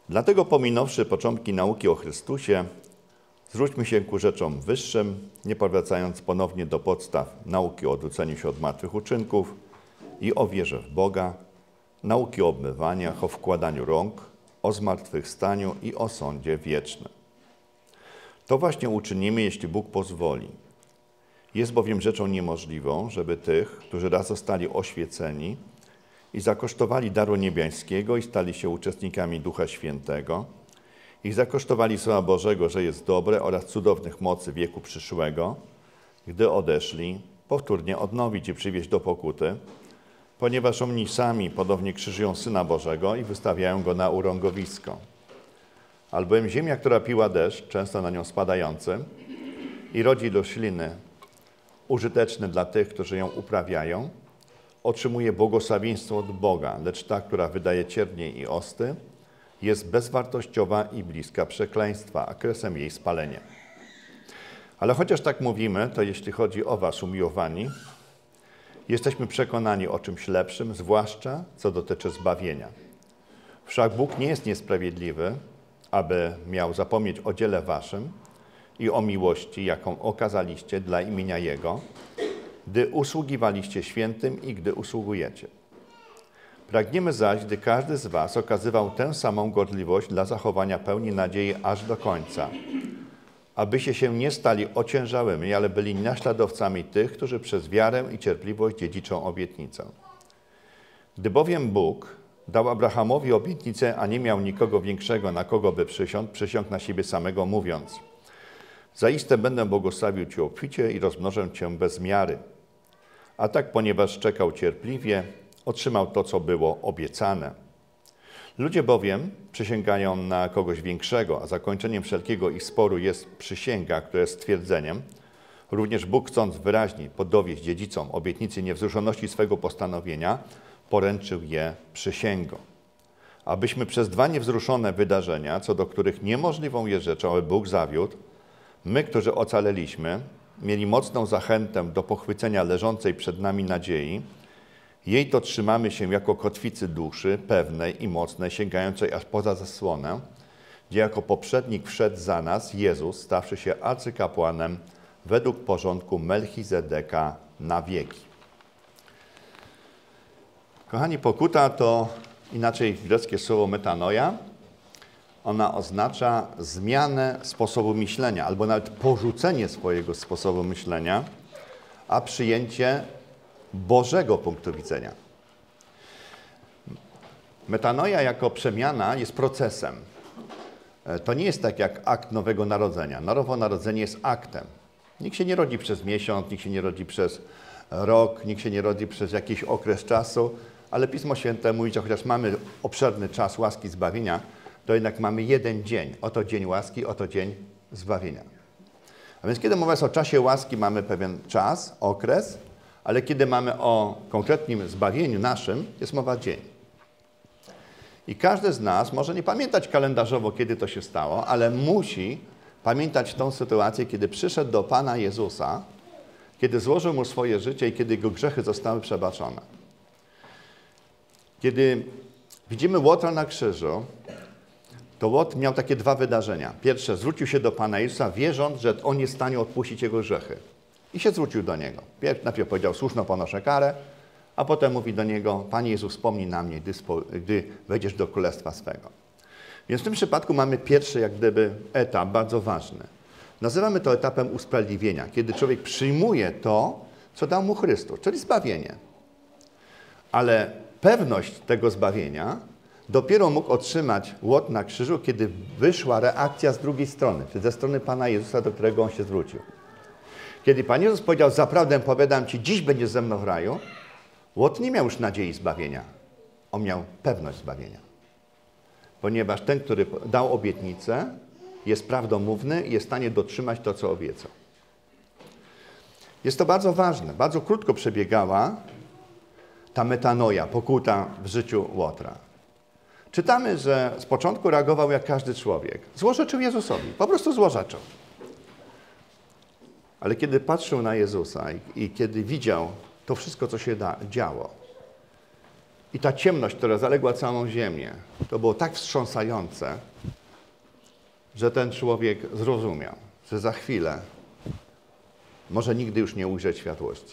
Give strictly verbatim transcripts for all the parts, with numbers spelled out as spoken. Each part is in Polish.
Dlatego pominąwszy początki nauki o Chrystusie, zwróćmy się ku rzeczom wyższym, nie powracając ponownie do podstaw nauki o odwróceniu się od martwych uczynków i o wierze w Boga, nauki o obmywaniach, o wkładaniu rąk, o zmartwychwstaniu i o sądzie wiecznym. To właśnie uczynimy, jeśli Bóg pozwoli. Jest bowiem rzeczą niemożliwą, żeby tych, którzy raz zostali oświeceni i zakosztowali daru niebiańskiego i stali się uczestnikami Ducha Świętego, i zakosztowali Słowa Bożego, że jest dobre, oraz cudownych mocy wieku przyszłego, gdy odeszli, powtórnie odnowić i przywieźć do pokuty, ponieważ oni sami podobnie krzyżują Syna Bożego i wystawiają Go na urągowisko. Albowiem ziemia, która piła deszcz, często na nią spadający, i rodzi rośliny użyteczne dla tych, którzy ją uprawiają, otrzymuje błogosławieństwo od Boga, lecz ta, która wydaje ciernie i osty, jest bezwartościowa i bliska przekleństwa, a kresem jej spalenie. Ale chociaż tak mówimy, to jeśli chodzi o was, umiłowani, jesteśmy przekonani o czymś lepszym, zwłaszcza co dotyczy zbawienia. Wszak Bóg nie jest niesprawiedliwy, aby miał zapomnieć o dziele waszym i o miłości, jaką okazaliście dla imienia Jego, gdy usługiwaliście świętym i gdy usługujecie. Pragniemy zaś, gdy każdy z was okazywał tę samą gorliwość dla zachowania pełni nadziei aż do końca, abyście się nie stali ociężałymi, ale byli naśladowcami tych, którzy przez wiarę i cierpliwość dziedziczą obietnicę. Gdy bowiem Bóg dał Abrahamowi obietnicę, a nie miał nikogo większego, na kogo by przysiągł, przysiągł na siebie samego, mówiąc: zaiste będę błogosławił Cię obficie i rozmnożę Cię bez miary. A tak, ponieważ czekał cierpliwie, otrzymał to, co było obiecane. Ludzie bowiem przysięgają na kogoś większego, a zakończeniem wszelkiego ich sporu jest przysięga, która jest stwierdzeniem. Również Bóg, chcąc wyraźniej podowieść dziedzicom obietnicy niewzruszoności swego postanowienia, poręczył je przysięgą. Abyśmy przez dwa niewzruszone wydarzenia, co do których niemożliwą jest rzeczą, aby Bóg zawiódł, my, którzy ocaleliśmy, mieli mocną zachętę do pochwycenia leżącej przed nami nadziei. Jej to trzymamy się jako kotwicy duszy, pewnej i mocnej, sięgającej aż poza zasłonę, gdzie jako poprzednik wszedł za nas Jezus, stawszy się arcykapłanem według porządku Melchizedeka na wieki. Kochani, pokuta to inaczej greckie słowo metanoia. Ona oznacza zmianę sposobu myślenia, albo nawet porzucenie swojego sposobu myślenia, a przyjęcie Bożego punktu widzenia. Metanoia jako przemiana jest procesem. To nie jest tak jak akt nowego narodzenia. Nowe narodzenie jest aktem. Nikt się nie rodzi przez miesiąc, nikt się nie rodzi przez rok, nikt się nie rodzi przez jakiś okres czasu, ale Pismo Święte mówi, że chociaż mamy obszerny czas łaski zbawienia, to jednak mamy jeden dzień. Oto dzień łaski, oto dzień zbawienia. A więc kiedy mowa jest o czasie łaski, mamy pewien czas, okres, ale kiedy mamy o konkretnym zbawieniu naszym, jest mowa dzień. I każdy z nas może nie pamiętać kalendarzowo, kiedy to się stało, ale musi pamiętać tą sytuację, kiedy przyszedł do Pana Jezusa, kiedy złożył Mu swoje życie i kiedy Jego grzechy zostały przebaczone. Kiedy widzimy Łotra na krzyżu, to Łotr miał takie dwa wydarzenia. Pierwsze, zwrócił się do Pana Jezusa, wierząc, że On jest w stanie odpuścić jego grzechy. I się zwrócił do Niego. Najpierw powiedział, słuszno ponoszę karę, a potem mówi do Niego, Panie Jezu, wspomnij na mnie, gdy, gdy wejdziesz do królestwa swego. Więc w tym przypadku mamy pierwszy, jak gdyby, etap bardzo ważny. Nazywamy to etapem usprawiedliwienia, kiedy człowiek przyjmuje to, co dał mu Chrystus, czyli zbawienie. Ale pewność tego zbawienia dopiero mógł otrzymać Łotr na krzyżu, kiedy wyszła reakcja z drugiej strony, czyli ze strony Pana Jezusa, do którego on się zwrócił. Kiedy Pan Jezus powiedział, zaprawdę powiadam Ci, dziś będziesz ze mną w raju, Łotr nie miał już nadziei zbawienia. On miał pewność zbawienia. Ponieważ ten, który dał obietnicę, jest prawdomówny i jest w stanie dotrzymać to, co obiecał. Jest to bardzo ważne. Bardzo krótko przebiegała ta metanoja, pokuta w życiu Łotra. Czytamy, że z początku reagował jak każdy człowiek. Złorzeczył Jezusowi. Po prostu złorzeczył. Ale kiedy patrzył na Jezusa i, i kiedy widział to wszystko, co się da, działo, I ta ciemność, która zaległa całą ziemię, to było tak wstrząsające, że ten człowiek zrozumiał, że za chwilę może nigdy już nie ujrzeć światłości.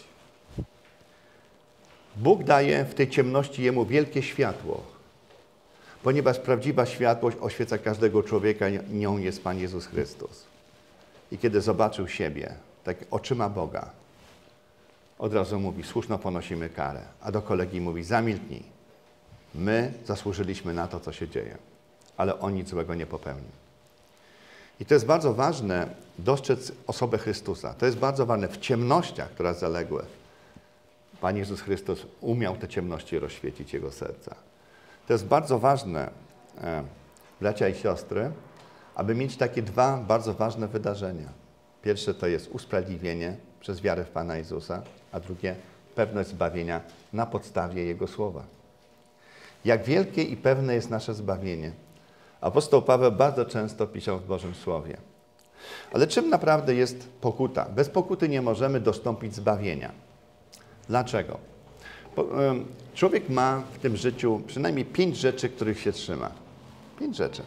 Bóg daje w tej ciemności jemu wielkie światło, ponieważ prawdziwa światłość oświeca każdego człowieka i nią jest Pan Jezus Chrystus. I kiedy zobaczył siebie, tak oczyma Boga, od razu mówi, słuszno ponosimy karę. A do kolegi mówi, zamilknij. My zasłużyliśmy na to, co się dzieje, ale on nic złego nie popełnił. I to jest bardzo ważne, dostrzec osobę Chrystusa. To jest bardzo ważne w ciemnościach, które zaległy. Pan Jezus Chrystus umiał te ciemności rozświecić jego serca. To jest bardzo ważne, e, bracia i siostry, aby mieć takie dwa bardzo ważne wydarzenia. Pierwsze to jest usprawiedliwienie przez wiarę w Pana Jezusa, a drugie pewność zbawienia na podstawie Jego słowa. Jak wielkie i pewne jest nasze zbawienie. Apostoł Paweł bardzo często pisał w Bożym Słowie. Ale czym naprawdę jest pokuta? Bez pokuty nie możemy dostąpić zbawienia. Dlaczego? Człowiek ma w tym życiu przynajmniej pięć rzeczy, których się trzyma. Pięć rzeczy.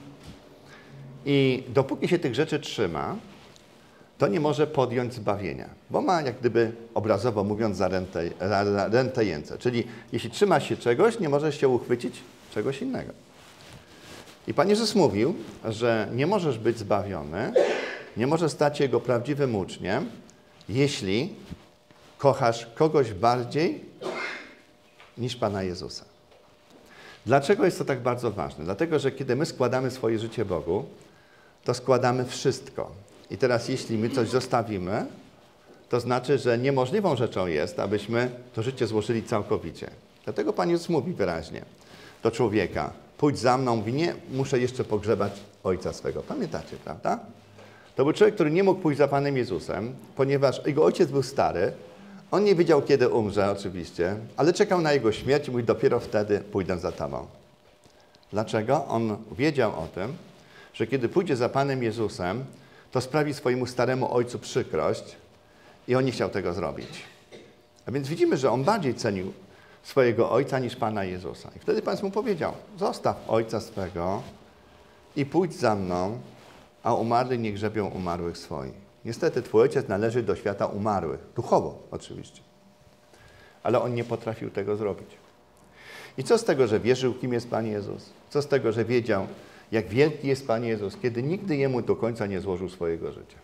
I dopóki się tych rzeczy trzyma, to nie może podjąć zbawienia, bo ma jak gdyby, obrazowo mówiąc, za rękę, rękę jęce. Czyli jeśli trzyma się czegoś, nie może się uchwycić czegoś innego. I Pan Jezus mówił, że nie możesz być zbawiony, nie możesz stać się Jego prawdziwym uczniem, jeśli kochasz kogoś bardziej niż Pana Jezusa. Dlaczego jest to tak bardzo ważne? Dlatego, że kiedy my składamy swoje życie Bogu, to składamy wszystko. I teraz jeśli my coś zostawimy, to znaczy, że niemożliwą rzeczą jest, abyśmy to życie złożyli całkowicie. Dlatego Pan Jezus mówi wyraźnie do człowieka, pójdź za mną, mówi, nie, muszę jeszcze pogrzebać ojca swego. Pamiętacie, prawda? To był człowiek, który nie mógł pójść za Panem Jezusem, ponieważ jego ojciec był stary, on nie wiedział, kiedy umrze oczywiście, ale czekał na jego śmierć i mówi, dopiero wtedy pójdę za Tobą. Dlaczego? On wiedział o tym, że kiedy pójdzie za Panem Jezusem, to sprawi swojemu staremu ojcu przykrość i on nie chciał tego zrobić. A więc widzimy, że on bardziej cenił swojego ojca niż Pana Jezusa. I wtedy Pan mu powiedział, zostaw ojca swego i pójdź za mną, a umarli nie grzebią umarłych swoich. Niestety twój ojciec należy do świata umarłych, duchowo oczywiście. Ale on nie potrafił tego zrobić. I co z tego, że wierzył, kim jest Pan Jezus? Co z tego, że wiedział, jak wielki jest Pan Jezus, kiedy nigdy Jemu do końca nie złożył swojego życia.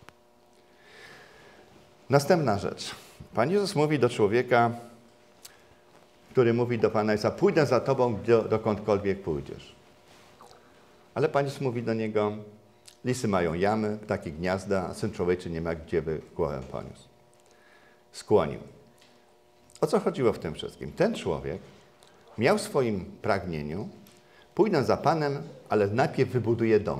Następna rzecz. Pan Jezus mówi do człowieka, który mówi do Pana Jezusa, pójdę za Tobą, dokądkolwiek pójdziesz. Ale Pan Jezus mówi do niego, lisy mają jamy, ptaki gniazda, a Syn Człowieczy nie ma gdzie by głowę poniósł. Skłonił. O co chodziło w tym wszystkim? Ten człowiek miał w swoim pragnieniu, pójdę za Panem, ale najpierw wybuduję dom.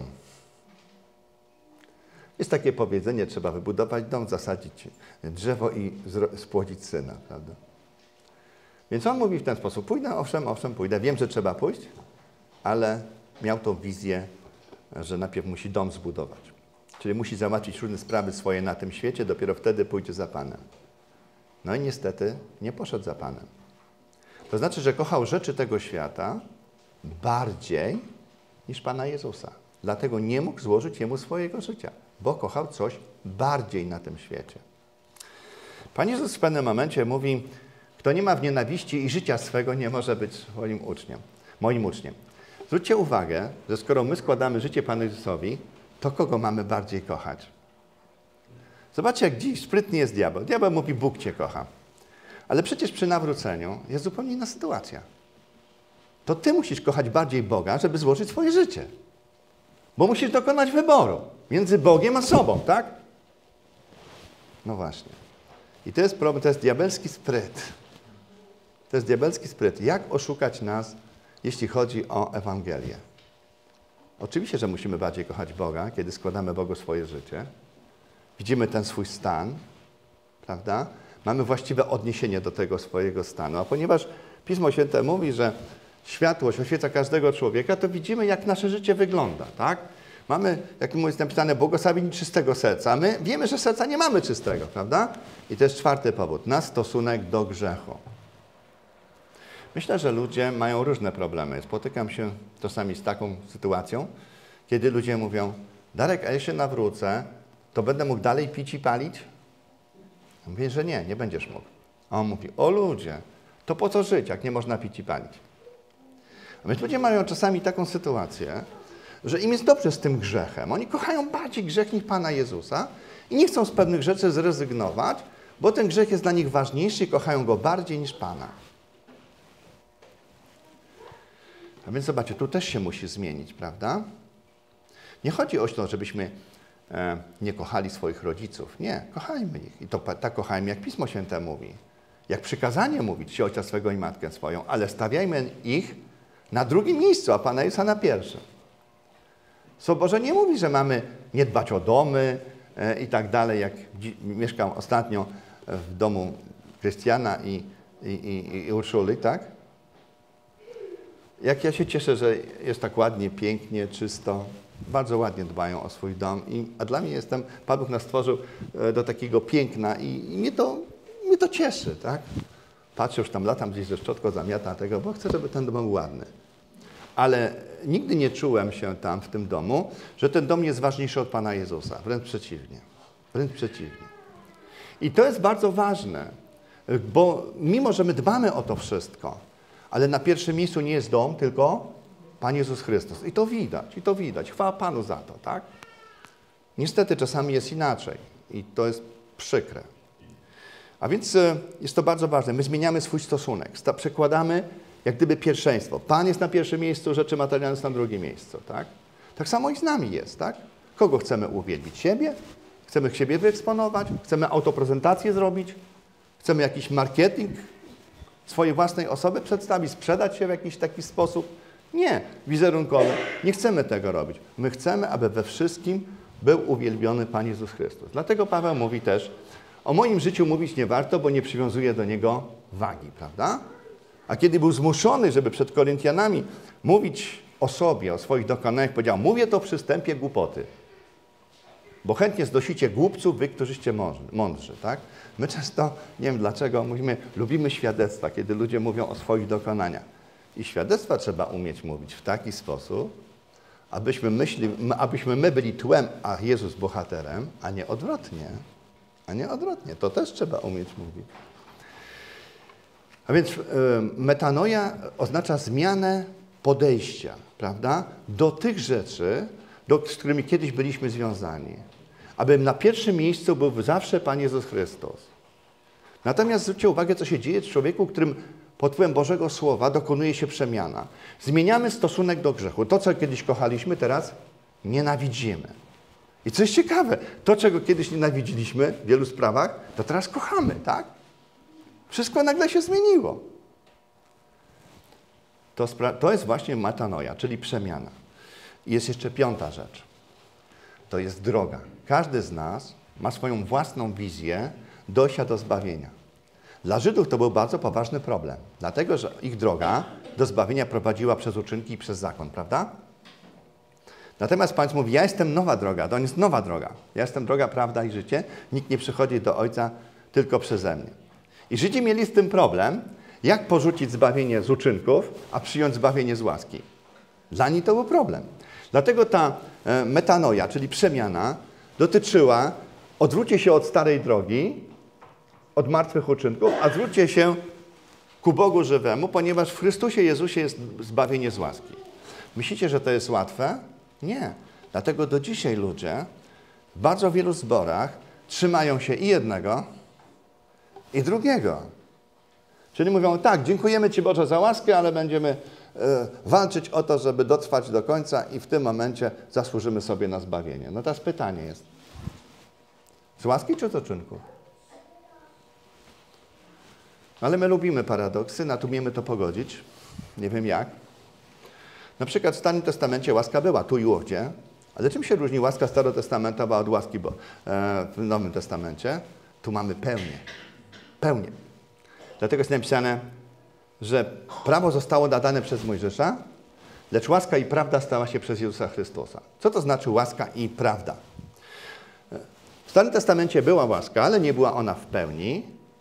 Jest takie powiedzenie, trzeba wybudować dom, zasadzić drzewo i spłodzić syna, prawda? Więc on mówi w ten sposób, pójdę, owszem, owszem, pójdę, wiem, że trzeba pójść, ale miał tą wizję, że najpierw musi dom zbudować. Czyli musi załatwić różne sprawy swoje na tym świecie, dopiero wtedy pójdzie za Panem. No i niestety nie poszedł za Panem. To znaczy, że kochał rzeczy tego świata bardziej niż Pana Jezusa. Dlatego nie mógł złożyć Jemu swojego życia, bo kochał coś bardziej na tym świecie. Pan Jezus w pewnym momencie mówi, kto nie ma w nienawiści i życia swego, nie może być moim uczniem. Moim uczniem. Zwróćcie uwagę, że skoro my składamy życie Panu Jezusowi, to kogo mamy bardziej kochać? Zobaczcie, jak dziś sprytny jest diabeł. Diabeł mówi, Bóg Cię kocha. Ale przecież przy nawróceniu jest zupełnie inna sytuacja. To Ty musisz kochać bardziej Boga, żeby złożyć swoje życie. Bo musisz dokonać wyboru między Bogiem a sobą, tak? No właśnie. I to jest problem, to jest diabelski spryt. To jest diabelski spryt. Jak oszukać nas, jeśli chodzi o Ewangelię? Oczywiście, że musimy bardziej kochać Boga, kiedy składamy Bogu swoje życie. Widzimy ten swój stan, prawda? Mamy właściwe odniesienie do tego swojego stanu. A ponieważ Pismo Święte mówi, że światłość oświeca każdego człowieka, to widzimy, jak nasze życie wygląda, tak? Mamy, jak jest napisane, błogosławieni czystego serca. A my wiemy, że serca nie mamy czystego, prawda? I to jest czwarty powód. Nasz stosunek do grzechu. Myślę, że ludzie mają różne problemy. Spotykam się czasami z taką sytuacją, kiedy ludzie mówią: Darek, a jeśli nawrócę, to będę mógł dalej pić i palić? Ja mówię, że nie, nie będziesz mógł. A on mówi: o ludzie, to po co żyć, jak nie można pić i palić? A więc ludzie mają czasami taką sytuację, że im jest dobrze z tym grzechem. Oni kochają bardziej grzech niż Pana Jezusa i nie chcą z pewnych rzeczy zrezygnować, bo ten grzech jest dla nich ważniejszy i kochają go bardziej niż Pana. A więc zobaczcie, tu też się musi zmienić, prawda? Nie chodzi o to, żebyśmy e, nie kochali swoich rodziców. Nie, kochajmy ich. I to tak kochajmy, jak Pismo Święte mówi. Jak przykazanie mówi, czci ojca swego i matkę swoją, ale stawiajmy ich na drugim miejscu, a Pana Jezusa na pierwszym. Słowo Boże nie mówi, że mamy nie dbać o domy e, i tak dalej, jak mieszkam ostatnio w domu Krystiana i, i, i, i Urszuli, tak? Jak ja się cieszę, że jest tak ładnie, pięknie, czysto, bardzo ładnie dbają o swój dom. I, a dla mnie jestem, Pan Bóg nas stworzył do takiego piękna i, i mnie, to, mnie to cieszy, tak? Patrzę, już tam latam gdzieś ze szczotką, zamiata tego, bo chcę, żeby ten dom był ładny. Ale nigdy nie czułem się tam w tym domu, że ten dom jest ważniejszy od Pana Jezusa. Wręcz przeciwnie. Wręcz przeciwnie. I to jest bardzo ważne, bo mimo, że my dbamy o to wszystko, ale na pierwszym miejscu nie jest dom, tylko Pan Jezus Chrystus. I to widać, i to widać. Chwała Panu za to, tak? Niestety czasami jest inaczej i to jest przykre. A więc jest to bardzo ważne. My zmieniamy swój stosunek. Przekładamy jak gdyby pierwszeństwo. Pan jest na pierwszym miejscu, rzeczy materialne są na drugim miejscu, tak? Tak samo i z nami jest, tak? Kogo chcemy uwielbić? Siebie? Chcemy siebie wyeksponować? Chcemy autoprezentację zrobić? Chcemy jakiś marketing swojej własnej osoby przedstawić, sprzedać się w jakiś taki sposób? Nie, wizerunkowy. Nie chcemy tego robić. My chcemy, aby we wszystkim był uwielbiony Pan Jezus Chrystus. Dlatego Paweł mówi też, o moim życiu mówić nie warto, bo nie przywiązuje do niego wagi, prawda? A kiedy był zmuszony, żeby przed Koryntianami mówić o sobie, o swoich dokonaniach, powiedział: mówię to przy wstępie głupoty, bo chętnie znosicie głupców, wy, którzyście mądrzy, tak? My często, nie wiem dlaczego, mówimy, lubimy świadectwa, kiedy ludzie mówią o swoich dokonaniach. I świadectwa trzeba umieć mówić w taki sposób, abyśmy, myśli, abyśmy my byli tłem, a Jezus bohaterem, a nie odwrotnie. A nie odwrotnie. To też trzeba umieć mówić. A więc y, metanoja oznacza zmianę podejścia, prawda? Do tych rzeczy, do, z którymi kiedyś byliśmy związani. Aby na pierwszym miejscu był zawsze Pan Jezus Chrystus. Natomiast zwróćcie uwagę, co się dzieje w człowieku, którym pod wpływem Bożego Słowa dokonuje się przemiana. Zmieniamy stosunek do grzechu. To, co kiedyś kochaliśmy, teraz nienawidzimy. I co jest ciekawe, to, czego kiedyś nienawidziliśmy w wielu sprawach, to teraz kochamy, tak? Wszystko nagle się zmieniło. To, to jest właśnie metanoja, czyli przemiana. I jest jeszcze piąta rzecz. To jest droga. Każdy z nas ma swoją własną wizję dojścia do zbawienia. Dla Żydów to był bardzo poważny problem, dlatego że ich droga do zbawienia prowadziła przez uczynki i przez zakon, prawda? Natomiast Pan mówi, ja jestem nowa droga, to jest nowa droga. Ja jestem droga, prawda i życie. Nikt nie przychodzi do Ojca tylko przeze mnie. I Żydzi mieli z tym problem, jak porzucić zbawienie z uczynków, a przyjąć zbawienie z łaski. Dla nich to był problem. Dlatego ta metanoja, czyli przemiana, dotyczyła odwróćcie się od starej drogi, od martwych uczynków, a zwróćcie się ku Bogu żywemu, ponieważ w Chrystusie Jezusie jest zbawienie z łaski. Myślicie, że to jest łatwe? Nie. Dlatego do dzisiaj ludzie w bardzo wielu zborach trzymają się i jednego, i drugiego. Czyli mówią, tak, dziękujemy Ci Boże za łaskę, ale będziemy y, walczyć o to, żeby dotrwać do końca i w tym momencie zasłużymy sobie na zbawienie. No teraz pytanie jest, z łaski czy z uczynków? Ale my lubimy paradoksy, natomiast umiemy to pogodzić. Nie wiem jak. Na przykład w Starym Testamencie łaska była tu i ówdzie, ale czym się różni łaska starotestamentowa od łaski bo, e, w Nowym Testamencie? Tu mamy pełnię. Pełnię. Dlatego jest napisane, że prawo zostało nadane przez Mojżesza, lecz łaska i prawda stała się przez Jezusa Chrystusa. Co to znaczy łaska i prawda? W Starym Testamencie była łaska, ale nie była ona w pełni. W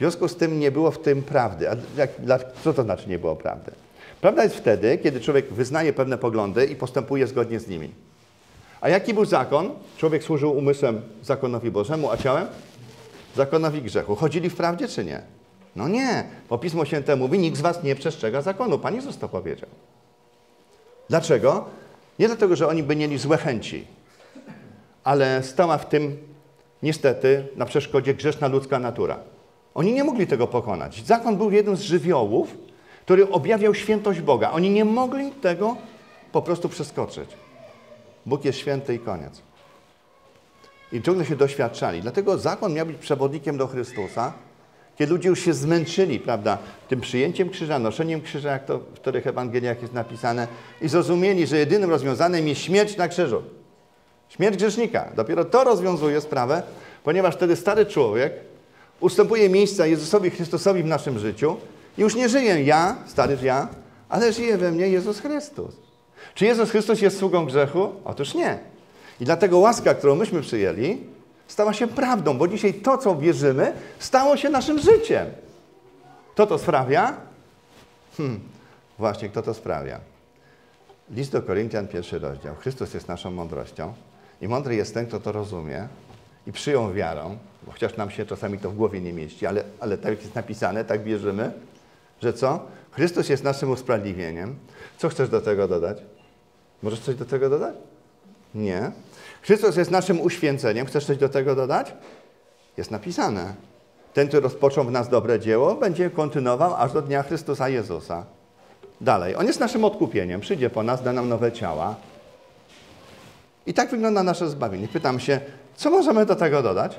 związku z tym nie było w tym prawdy. A jak, co to znaczy nie było prawdy? Prawda jest wtedy, kiedy człowiek wyznaje pewne poglądy i postępuje zgodnie z nimi. A jaki był zakon? Człowiek służył umysłem zakonowi Bożemu, a ciałem? Zakonowi grzechu. Chodzili w prawdzie, czy nie? No nie, bo Pismo Święte mówi, nikt z was nie przestrzega zakonu. Pan Jezus to powiedział. Dlaczego? Nie dlatego, że oni by mieli złe chęci, ale stała w tym niestety na przeszkodzie grzeszna ludzka natura. Oni nie mogli tego pokonać. Zakon był jednym z żywiołów, który objawiał świętość Boga. Oni nie mogli tego po prostu przeskoczyć. Bóg jest święty i koniec. I ciągle się doświadczali. Dlatego zakon miał być przewodnikiem do Chrystusa, kiedy ludzie już się zmęczyli, prawda, tym przyjęciem krzyża, noszeniem krzyża, jak to w których Ewangeliach jest napisane, i zrozumieli, że jedynym rozwiązaniem jest śmierć na krzyżu. Śmierć grzesznika. Dopiero to rozwiązuje sprawę, ponieważ wtedy stary człowiek ustępuje miejsca Jezusowi Chrystusowi w naszym życiu i już nie żyję ja, stary ja, ale żyje we mnie Jezus Chrystus. Czy Jezus Chrystus jest sługą grzechu? Otóż nie. I dlatego łaska, którą myśmy przyjęli, stała się prawdą, bo dzisiaj to, co wierzymy, stało się naszym życiem. Kto to sprawia? Hmm, właśnie, kto to sprawia? List do Koryntian, pierwszy rozdział. Chrystus jest naszą mądrością i mądry jest ten, kto to rozumie i przyjął wiarą, bo chociaż nam się czasami to w głowie nie mieści, ale, ale tak jest napisane, tak wierzymy, że co? Chrystus jest naszym usprawiedliwieniem. Co chcesz do tego dodać? Możesz coś do tego dodać? Nie. Chrystus jest naszym uświęceniem. Chcesz coś do tego dodać? Jest napisane. Ten, który rozpoczął w nas dobre dzieło, będzie kontynuował aż do dnia Chrystusa Jezusa. Dalej. On jest naszym odkupieniem. Przyjdzie po nas, da nam nowe ciała. I tak wygląda nasze zbawienie. Pytam się, co możemy do tego dodać?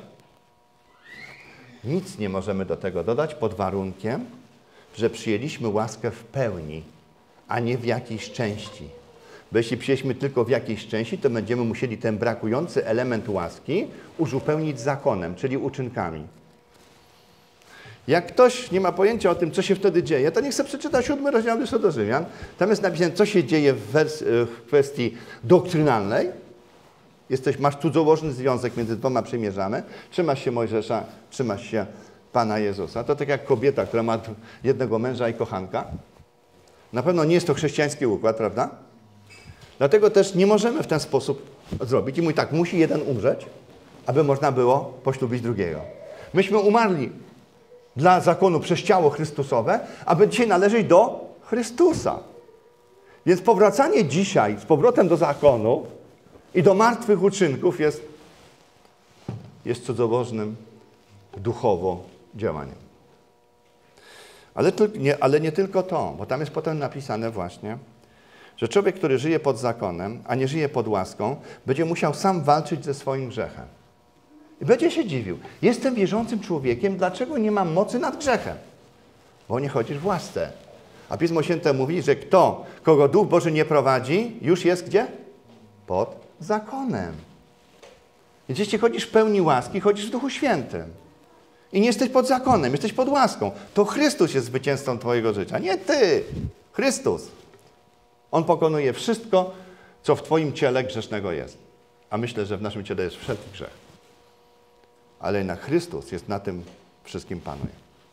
Nic nie możemy do tego dodać pod warunkiem, że przyjęliśmy łaskę w pełni, a nie w jakiejś części. Bo jeśli przyjęliśmy tylko w jakiejś części, to będziemy musieli ten brakujący element łaski uzupełnić zakonem, czyli uczynkami. Jak ktoś nie ma pojęcia o tym, co się wtedy dzieje, to niech sobie przeczyta siódmy rozdział listu do Rzymian. Tam jest napisane, co się dzieje w, wers- w kwestii doktrynalnej. Jesteś, masz cudzołożny związek między dwoma przymierzami. Trzymasz się Mojżesza, trzymasz się Pana Jezusa. To tak jak kobieta, która ma jednego męża i kochanka. Na pewno nie jest to chrześcijański układ, prawda? Dlatego też nie możemy w ten sposób zrobić. I mówi tak, musi jeden umrzeć, aby można było poślubić drugiego. Myśmy umarli dla zakonu przez ciało Chrystusowe, aby dzisiaj należeć do Chrystusa. Więc powracanie dzisiaj z powrotem do zakonu i do martwych uczynków jest, jest cudzołożnym duchowo działaniem. Ale, nie, ale nie tylko to, bo tam jest potem napisane właśnie, że człowiek, który żyje pod zakonem, a nie żyje pod łaską, będzie musiał sam walczyć ze swoim grzechem. I będzie się dziwił. Jestem wierzącym człowiekiem, dlaczego nie mam mocy nad grzechem? Bo nie chodzisz w łasce. A Pismo Święte mówi, że kto, kogo Duch Boży nie prowadzi, już jest gdzie? Pod zakonem. Więc jeśli chodzisz w pełni łaski, chodzisz w Duchu Świętym. I nie jesteś pod zakonem, jesteś pod łaską. To Chrystus jest zwycięzcą twojego życia, nie ty. Chrystus. On pokonuje wszystko, co w twoim ciele grzesznego jest. A myślę, że w naszym ciele jest wszelki grzech. Ale jednak Chrystus jest na tym wszystkim panuje.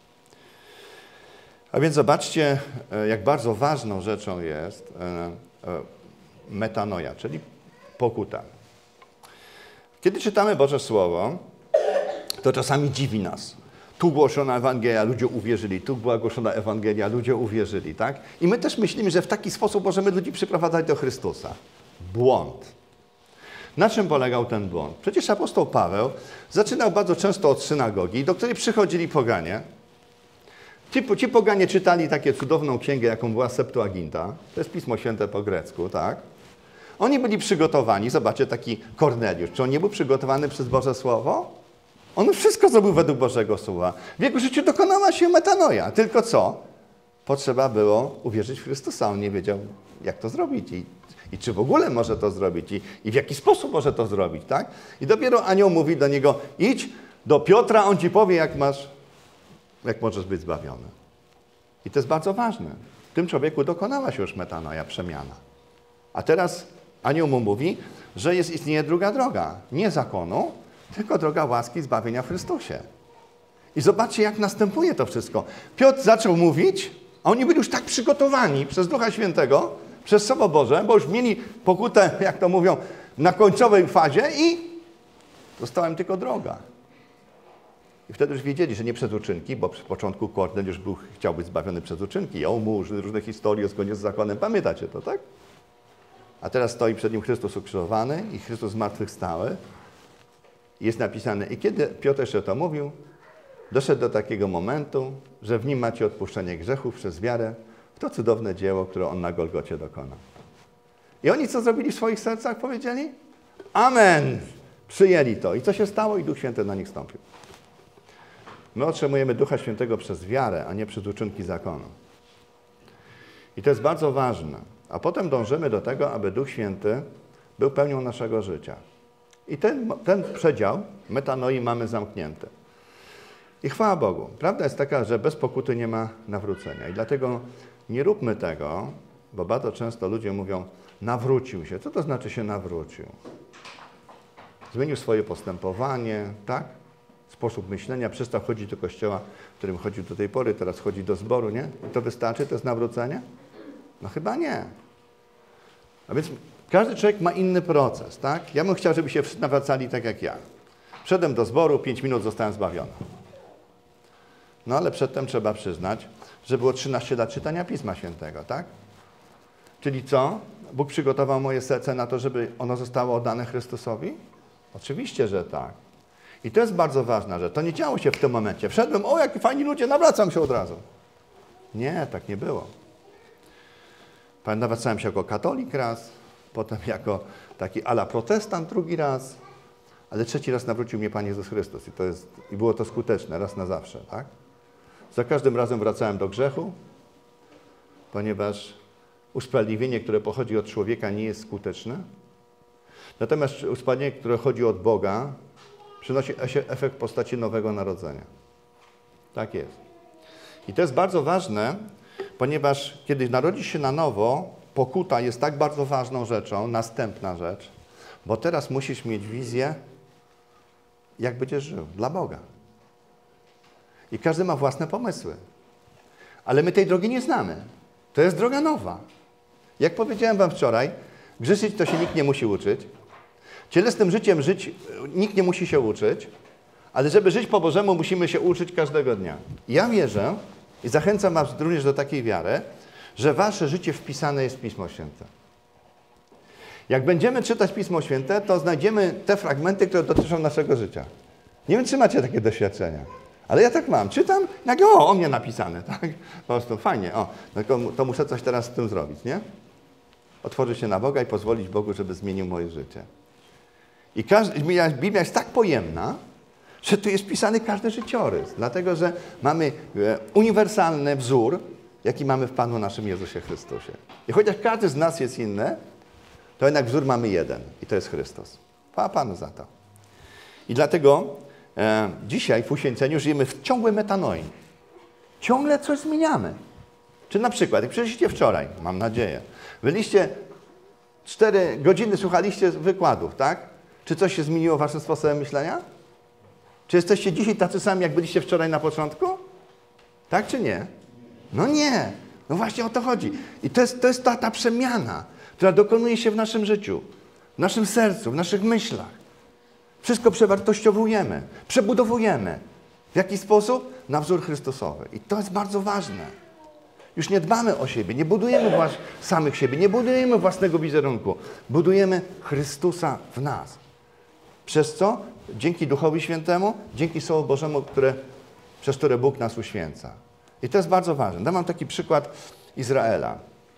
A więc zobaczcie, jak bardzo ważną rzeczą jest metanoja, czyli pokuta. Kiedy czytamy Boże Słowo, to czasami dziwi nas. Tu głoszona Ewangelia, ludzie uwierzyli. Tu była głoszona Ewangelia, ludzie uwierzyli, tak? I my też myślimy, że w taki sposób możemy ludzi przyprowadzać do Chrystusa. Błąd. Na czym polegał ten błąd? Przecież apostoł Paweł zaczynał bardzo często od synagogi, do której przychodzili poganie. Ci, ci poganie czytali takie cudowną księgę, jaką była Septuaginta. To jest Pismo Święte po grecku, tak? Oni byli przygotowani. Zobaczcie, taki Korneliusz. Czy on nie był przygotowany przez Boże Słowo? On wszystko zrobił według Bożego Słowa. W jego życiu dokonała się metanoja. Tylko co? Potrzeba było uwierzyć w Chrystusa. On nie wiedział, jak to zrobić i, i czy w ogóle może to zrobić i, i w jaki sposób może to zrobić, tak? I dopiero anioł mówi do niego, idź do Piotra, on ci powie, jak masz, jak możesz być zbawiony. I to jest bardzo ważne. W tym człowieku dokonała się już metanoja, przemiana. A teraz anioł mu mówi, że jest, istnieje druga droga. Nie zakonu, tylko droga łaski zbawienia w Chrystusie. I zobaczcie, jak następuje to wszystko. Piotr zaczął mówić, a oni byli już tak przygotowani przez Ducha Świętego, przez Słowo Boże, bo już mieli pokutę, jak to mówią, na końcowej fazie i została im tylko droga. I wtedy już wiedzieli, że nie przez uczynki, bo przy początku Korneliusz był, chciał być zbawiony przez uczynki. Jałmuż, różne historie o zgodnie z zakonem. Pamiętacie to, tak? A teraz stoi przed nim Chrystus ukrzyżowany i Chrystus zmartwychwstały. Jest napisane, i kiedy Piotr jeszcze to mówił, doszedł do takiego momentu, że w nim macie odpuszczenie grzechów przez wiarę w to cudowne dzieło, które on na Golgocie dokonał. I oni co zrobili w swoich sercach? Powiedzieli? Amen! Przyjęli to. I co się stało? I Duch Święty na nich stąpił. My otrzymujemy Ducha Świętego przez wiarę, a nie przez uczynki zakonu. I to jest bardzo ważne. A potem dążymy do tego, aby Duch Święty był pełnią naszego życia. I ten, ten przedział metanoi mamy zamknięty. I chwała Bogu. Prawda jest taka, że bez pokuty nie ma nawrócenia. I dlatego nie róbmy tego, bo bardzo często ludzie mówią, nawrócił się. Co to znaczy się nawrócił? Zmienił swoje postępowanie, tak? Sposób myślenia, przestał chodzić do kościoła, w którym chodził do tej pory, teraz chodzi do zboru, nie? I to wystarczy? To jest nawrócenie? No chyba nie. A więc każdy człowiek ma inny proces, tak? Ja bym chciał, żeby się nawracali tak jak ja. Wszedłem do zboru, pięć minut zostałem zbawiony. No ale przedtem trzeba przyznać, że było trzynaście lat czytania Pisma Świętego, tak? Czyli co? Bóg przygotował moje serce na to, żeby ono zostało oddane Chrystusowi? Oczywiście, że tak. I to jest bardzo ważne, że to nie działo się w tym momencie. Wszedłem, o jaki fajni ludzie, nawracam się od razu. Nie, tak nie było. Nawracałem się jako katolik raz, potem jako taki ala protestant drugi raz, ale trzeci raz nawrócił mnie Pan Jezus Chrystus i, to jest, i było to skuteczne, raz na zawsze, tak? Za każdym razem wracałem do grzechu, ponieważ usprawiedliwienie, które pochodzi od człowieka, nie jest skuteczne. Natomiast usprawiedliwienie, które chodzi od Boga, przynosi efekt w postaci nowego narodzenia. Tak jest. I to jest bardzo ważne, ponieważ kiedy narodzisz się na nowo, pokuta jest tak bardzo ważną rzeczą, następna rzecz, bo teraz musisz mieć wizję, jak będziesz żył, dla Boga. I każdy ma własne pomysły. Ale my tej drogi nie znamy. To jest droga nowa. Jak powiedziałem wam wczoraj, grzeszyć to się nikt nie musi uczyć. Cielesnym życiem żyć nikt nie musi się uczyć, ale żeby żyć po Bożemu, musimy się uczyć każdego dnia. Ja wierzę i zachęcam was również do takiej wiary, że wasze życie wpisane jest w Pismo Święte. Jak będziemy czytać Pismo Święte, to znajdziemy te fragmenty, które dotyczą naszego życia. Nie wiem, czy macie takie doświadczenia, ale ja tak mam. Czytam, jak o, o mnie napisane, tak? Po prostu fajnie, o, tylko to muszę coś teraz z tym zrobić, nie? Otworzyć się na Boga i pozwolić Bogu, żeby zmienił moje życie. I każdy, Biblia jest tak pojemna, że tu jest pisany każdy życiorys, dlatego że mamy uniwersalny wzór, jaki mamy w Panu naszym Jezusie Chrystusie. I chociaż każdy z nas jest inny, to jednak wzór mamy jeden i to jest Chrystus. Chwała Panu za to. I dlatego e, dzisiaj w uświęceniu żyjemy w ciągłym metanoi. Ciągle coś zmieniamy. Czy na przykład, jak przyszliście wczoraj, mam nadzieję, byliście cztery godziny, słuchaliście wykładów, tak? Czy coś się zmieniło waszym sposobem myślenia? Czy jesteście dzisiaj tacy sami, jak byliście wczoraj na początku? Tak czy nie? No nie. No właśnie o to chodzi. I to jest, to jest ta, ta przemiana, która dokonuje się w naszym życiu, w naszym sercu, w naszych myślach. Wszystko przewartościowujemy, przebudowujemy. W jaki sposób? Na wzór Chrystusowy. I to jest bardzo ważne. Już nie dbamy o siebie, nie budujemy włas- samych siebie, nie budujemy własnego wizerunku. Budujemy Chrystusa w nas. Przez co? Dzięki Duchowi Świętemu, dzięki Słowu Bożemu, które, przez które Bóg nas uświęca. I to jest bardzo ważne. Dam wam taki przykład Izraela.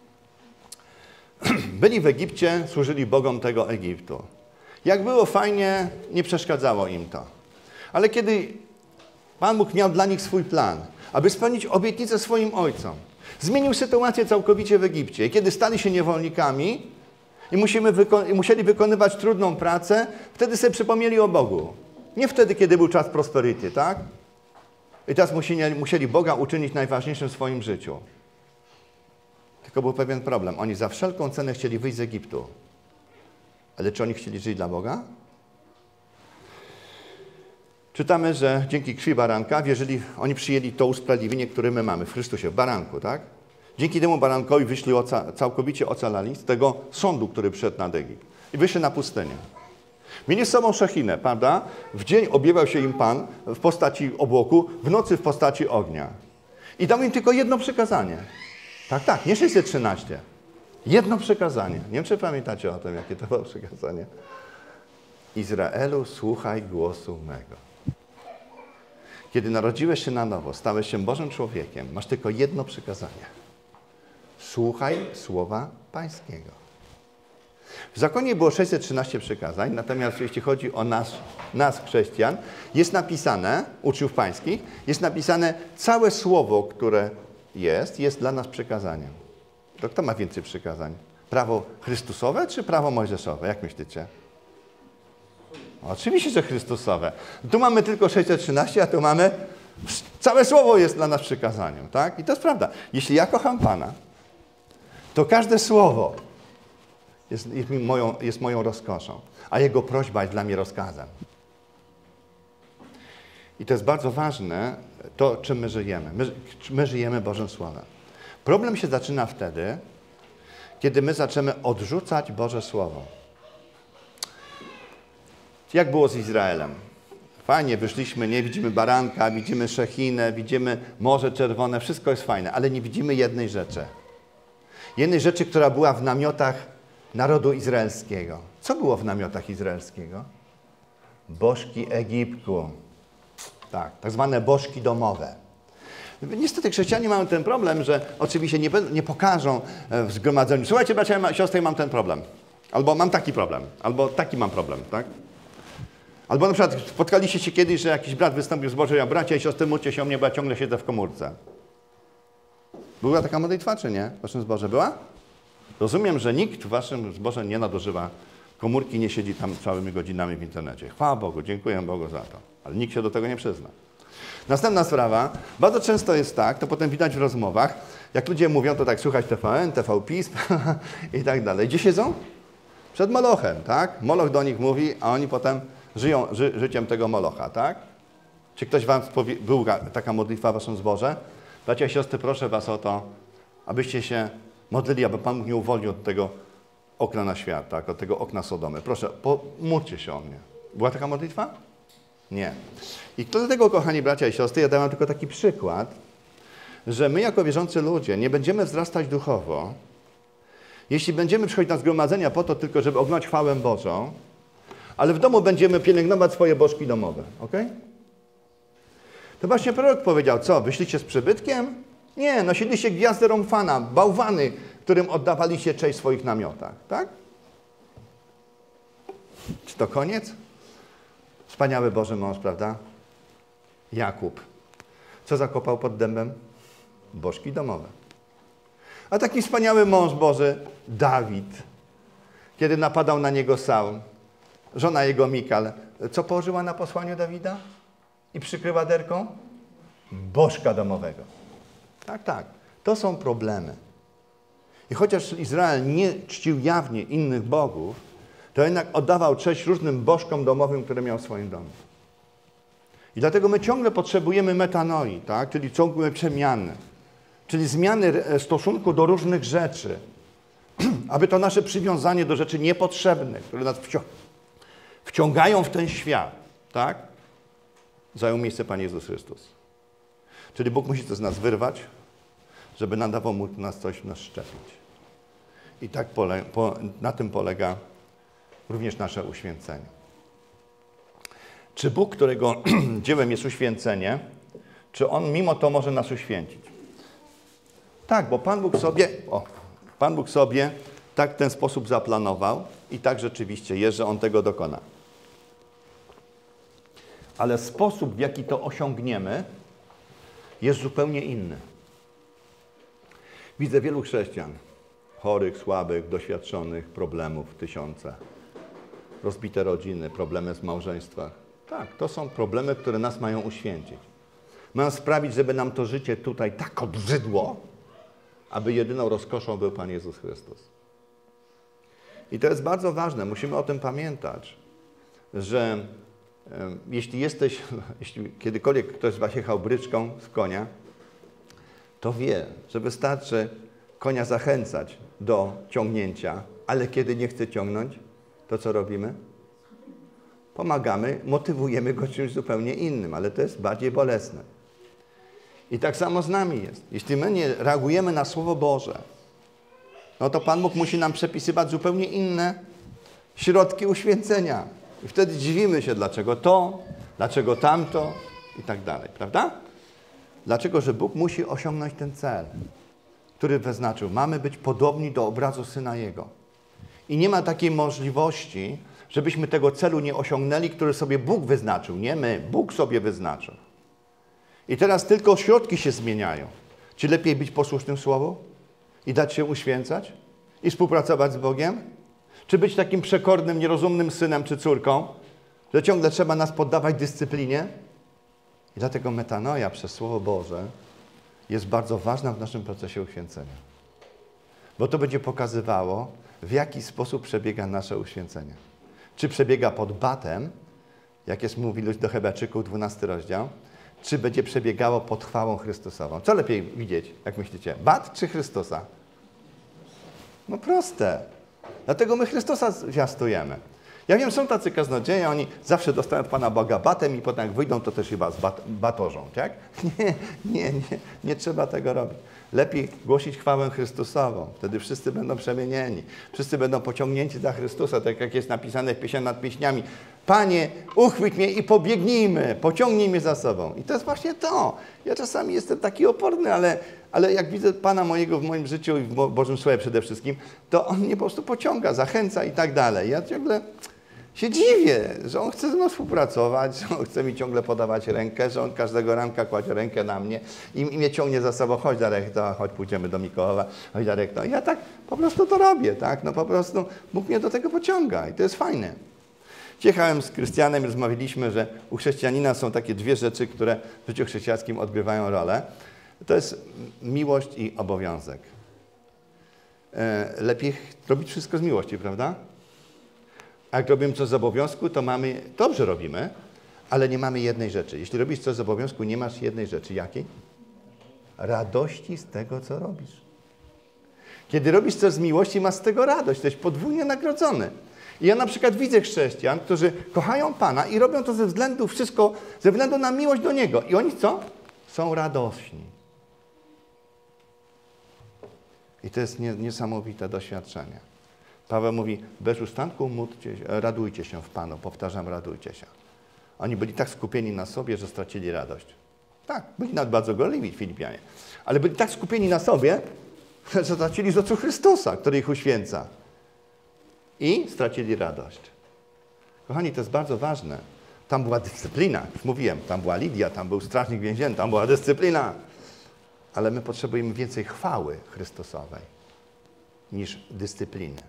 Byli w Egipcie, służyli Bogom tego Egiptu. Jak było fajnie, nie przeszkadzało im to. Ale kiedy Pan Bóg miał dla nich swój plan, aby spełnić obietnicę swoim ojcom, zmienił sytuację całkowicie w Egipcie. I kiedy stali się niewolnikami i, musimy wyko- i musieli wykonywać trudną pracę, wtedy sobie przypomnieli o Bogu. Nie wtedy, kiedy był czas prosperity, tak? I teraz musieli, musieli Boga uczynić najważniejszym w swoim życiu. Tylko był pewien problem. Oni za wszelką cenę chcieli wyjść z Egiptu. Ale czy oni chcieli żyć dla Boga? Czytamy, że dzięki krwi baranka wierzyli, oni przyjęli to usprawiedliwienie, które my mamy w Chrystusie, w baranku, tak? Dzięki temu barankowi wyszli oca, całkowicie ocalali z tego sądu, który przyszedł nad Egipt. I wyszli na pustynię. Mieli z sobą Szechinę, prawda? W dzień objawiał się im Pan w postaci obłoku, w nocy w postaci ognia. I dał im tylko jedno przykazanie. Tak, tak, nie sześćset trzynaście. Jedno przykazanie. Nie wiem, czy pamiętacie o tym, jakie to było przykazanie. Izraelu, słuchaj głosu mego. Kiedy narodziłeś się na nowo, stałeś się Bożym człowiekiem, masz tylko jedno przykazanie. Słuchaj słowa Pańskiego. W zakonie było sześćset trzynaście przykazań, natomiast jeśli chodzi o nas, nas chrześcijan, jest napisane, uczniów pańskich, jest napisane całe słowo, które jest, jest dla nas przykazaniem. To kto ma więcej przykazań? Prawo Chrystusowe czy prawo mojżeszowe? Jak myślicie? Oczywiście, że Chrystusowe. Tu mamy tylko sześćset trzynaście, a tu mamy... Całe słowo jest dla nas przykazaniem, tak? I to jest prawda. Jeśli ja kocham Pana, to każde słowo jest, jest, moją, jest moją rozkoszą, a Jego prośba jest dla mnie rozkazem. I to jest bardzo ważne, to czym my żyjemy. My, my żyjemy Bożym Słowem. Problem się zaczyna wtedy, kiedy my zaczniemy odrzucać Boże Słowo. Jak było z Izraelem? Fajnie, wyszliśmy, nie widzimy baranka, widzimy Szechinę, widzimy Morze Czerwone, wszystko jest fajne, ale nie widzimy jednej rzeczy. Jednej rzeczy, która była w namiotach narodu izraelskiego. Co było w namiotach izraelskiego? Bożki Egiptu. Tak, tak zwane bożki domowe. Niestety chrześcijanie mają ten problem, że oczywiście nie, nie pokażą w zgromadzeniu. Słuchajcie, bracia i siostry, mam ten problem. Albo mam taki problem. Albo taki mam problem, tak? Albo na przykład spotkaliście się kiedyś, że jakiś brat wystąpił z Bożej, a bracia i siostry, módlcie się o mnie, bo ja ciągle siedzę w komórce. Była taka modlitwa, czy nie? W waszym zborze była? Rozumiem, że nikt w waszym zborze nie nadużywa komórki, nie siedzi tam całymi godzinami w internecie. Chwała Bogu, dziękuję Bogu za to. Ale nikt się do tego nie przyzna. Następna sprawa. Bardzo często jest tak, to potem widać w rozmowach, jak ludzie mówią, to tak słuchać T V N, T V PiS i tak dalej. Gdzie siedzą? Przed Molochem, tak? Moloch do nich mówi, a oni potem żyją ży życiem tego Molocha, tak? Czy ktoś wam powie, był taka modlitwa w waszym zborze? Bracia i siostry, proszę was o to, abyście się modlili, aby Pan mnie uwolnił od tego okna na świat, tak? Od tego okna Sodomy. Proszę, pomódlcie się o mnie. Była taka modlitwa? Nie. I dlatego, kochani bracia i siostry, ja dałem tylko taki przykład, że my jako wierzący ludzie nie będziemy wzrastać duchowo, jeśli będziemy przychodzić na zgromadzenia po to tylko, żeby oglądać chwałę Bożą, ale w domu będziemy pielęgnować swoje bożki domowe. Ok? To właśnie prorok powiedział, co? Wyszliście z przybytkiem? Nie, nosiliście gwiazdy Romfana, bałwany, którym oddawaliście cześć w swoich namiotach. Tak? Czy to koniec? Wspaniały Boży mąż, prawda? Jakub. Co zakopał pod dębem? Bożki domowe. A taki wspaniały mąż Boży, Dawid, kiedy napadał na niego Saul, żona jego Mikal, co położyła na posłaniu Dawida? I przykryła derką? Bożka domowego. Tak, tak. To są problemy. I chociaż Izrael nie czcił jawnie innych bogów, to jednak oddawał cześć różnym bożkom domowym, które miał w swoim domu. I dlatego my ciągle potrzebujemy metanoi, tak? Czyli ciągłe przemiany. Czyli zmiany stosunku do różnych rzeczy. Aby to nasze przywiązanie do rzeczy niepotrzebnych, które nas wcią wciągają w ten świat, tak? Zajął miejsce Pan Jezus Chrystus. Czyli Bóg musi to z nas wyrwać, żeby nadawał mu nas coś w nas szczepić. I tak pole, po, na tym polega również nasze uświęcenie. Czy Bóg, którego dziełem jest uświęcenie, czy On mimo to może nas uświęcić? Tak, bo Pan Bóg sobie, o, Pan Bóg sobie tak w ten sposób zaplanował i tak rzeczywiście jest, że On tego dokona. Ale sposób, w jaki to osiągniemy, jest zupełnie inny. Widzę wielu chrześcijan, chorych, słabych, doświadczonych, problemów tysiące, rozbite rodziny, problemy w małżeństwach. Tak, to są problemy, które nas mają uświęcić. Mają sprawić, żeby nam to życie tutaj tak obrzydło, aby jedyną rozkoszą był Pan Jezus Chrystus. I to jest bardzo ważne. Musimy o tym pamiętać, że Jeśli jesteś, jeśli kiedykolwiek ktoś z was jechał bryczką z konia, to wie, że wystarczy konia zachęcać do ciągnięcia, ale kiedy nie chce ciągnąć, to co robimy? Pomagamy, motywujemy go czymś zupełnie innym, ale to jest bardziej bolesne. I tak samo z nami jest. Jeśli my nie reagujemy na Słowo Boże, no to Pan Bóg musi nam przepisywać zupełnie inne środki uświęcenia. I wtedy dziwimy się, dlaczego to, dlaczego tamto i tak dalej, prawda? Dlaczego? Że Bóg musi osiągnąć ten cel, który wyznaczył. Mamy być podobni do obrazu Syna Jego. I nie ma takiej możliwości, żebyśmy tego celu nie osiągnęli, który sobie Bóg wyznaczył. Nie my, Bóg sobie wyznaczył. I teraz tylko środki się zmieniają. Czy lepiej być posłusznym Słowu i dać się uświęcać i współpracować z Bogiem? Czy być takim przekornym, nierozumnym synem czy córką, że ciągle trzeba nas poddawać dyscyplinie? I dlatego metanoja przez Słowo Boże jest bardzo ważna w naszym procesie uświęcenia. Bo to będzie pokazywało, w jaki sposób przebiega nasze uświęcenie. Czy przebiega pod batem, jak jest mówi list do Hebrajczyków, dwunasty rozdział, czy będzie przebiegało pod chwałą Chrystusową. Co lepiej widzieć, jak myślicie? Bat czy Chrystusa? No proste. Dlatego my Chrystusa zwiastujemy. Ja wiem, są tacy kaznodzieje, oni zawsze dostają od Pana Boga batem i potem jak wyjdą, to też chyba z bat, batorzą, tak? Nie, nie, nie, nie trzeba tego robić. Lepiej głosić chwałę Chrystusową. Wtedy wszyscy będą przemienieni. Wszyscy będą pociągnięci za Chrystusa, tak jak jest napisane w pieśni nad pieśniami. Panie, uchwyć mnie i pobiegnijmy, pociągnij mnie za sobą. I to jest właśnie to. Ja czasami jestem taki oporny, ale, ale jak widzę Pana mojego w moim życiu i w Bożym Słowie przede wszystkim, to On mnie po prostu pociąga, zachęca i tak dalej. Ja ciągle się dziwię, że On chce ze mną współpracować, że On chce mi ciągle podawać rękę, że On każdego ranka kładzie rękę na mnie i, i mnie ciągnie za sobą, chodź Darek, to, chodź pójdziemy do Mikołaja, chodź Darek, to. Ja tak po prostu to robię, tak? No po prostu Bóg mnie do tego pociąga i to jest fajne. Jechałem z Krystianem i rozmawialiśmy, że u chrześcijanina są takie dwie rzeczy, które w życiu chrześcijańskim odgrywają rolę. To jest miłość i obowiązek. Lepiej robić wszystko z miłości, prawda? A jak robimy coś z obowiązku, to mamy, dobrze robimy, ale nie mamy jednej rzeczy. Jeśli robisz coś z obowiązku, nie masz jednej rzeczy. Jakiej? Radości z tego, co robisz. Kiedy robisz coś z miłości, masz z tego radość. Jesteś podwójnie nagrodzony. I ja na przykład widzę chrześcijan, którzy kochają Pana i robią to ze względu wszystko, ze względu na miłość do Niego. I oni co? Są radośni. I to jest niesamowite doświadczenie. Paweł mówi, bez ustanku módlcie się, radujcie się w Panu. Powtarzam, radujcie się. Oni byli tak skupieni na sobie, że stracili radość. Tak, byli nawet bardzo gorliwi Filipianie. Ale byli tak skupieni na sobie, że stracili z oczu Chrystusa, który ich uświęca. I stracili radość. Kochani, to jest bardzo ważne. Tam była dyscyplina, już mówiłem, tam była Lidia, tam był strażnik więzienny, tam była dyscyplina. Ale my potrzebujemy więcej chwały Chrystusowej niż dyscypliny.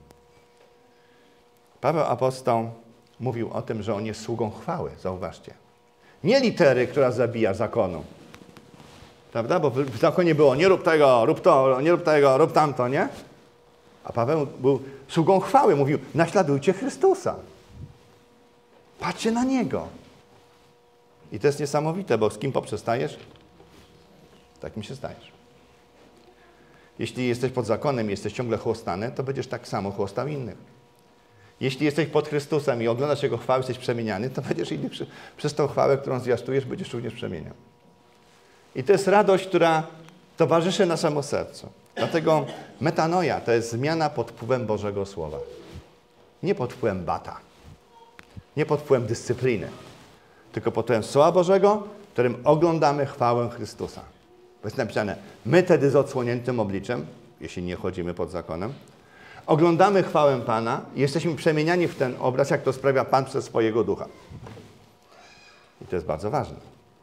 Paweł apostoł mówił o tym, że on jest sługą chwały, zauważcie. Nie litery, która zabija zakonu. Prawda? Bo w zakonie było nie rób tego, rób to, nie rób tego, rób tamto, nie? A Paweł był sługą chwały. Mówił, naśladujcie Chrystusa. Patrzcie na Niego. I to jest niesamowite, bo z kim poprzestajesz? Takim się stajesz. Jeśli jesteś pod zakonem i jesteś ciągle chłostany, to będziesz tak samo chłostał innych. Jeśli jesteś pod Chrystusem i oglądasz Jego chwałę, jesteś przemieniany, to będziesz innych przy, przez tą chwałę, którą zwiastujesz, będziesz również przemieniał. I to jest radość, która towarzyszy naszemu sercu. Dlatego metanoja to jest zmiana pod wpływem Bożego Słowa. Nie pod wpływem bata. Nie pod wpływem dyscypliny. Tylko pod wpływem Słowa Bożego, którym oglądamy chwałę Chrystusa. Bo jest napisane, my tedy z odsłoniętym obliczem, jeśli nie chodzimy pod zakonem, oglądamy chwałę Pana i jesteśmy przemieniani w ten obraz, jak to sprawia Pan przez swojego Ducha. I to jest bardzo ważne.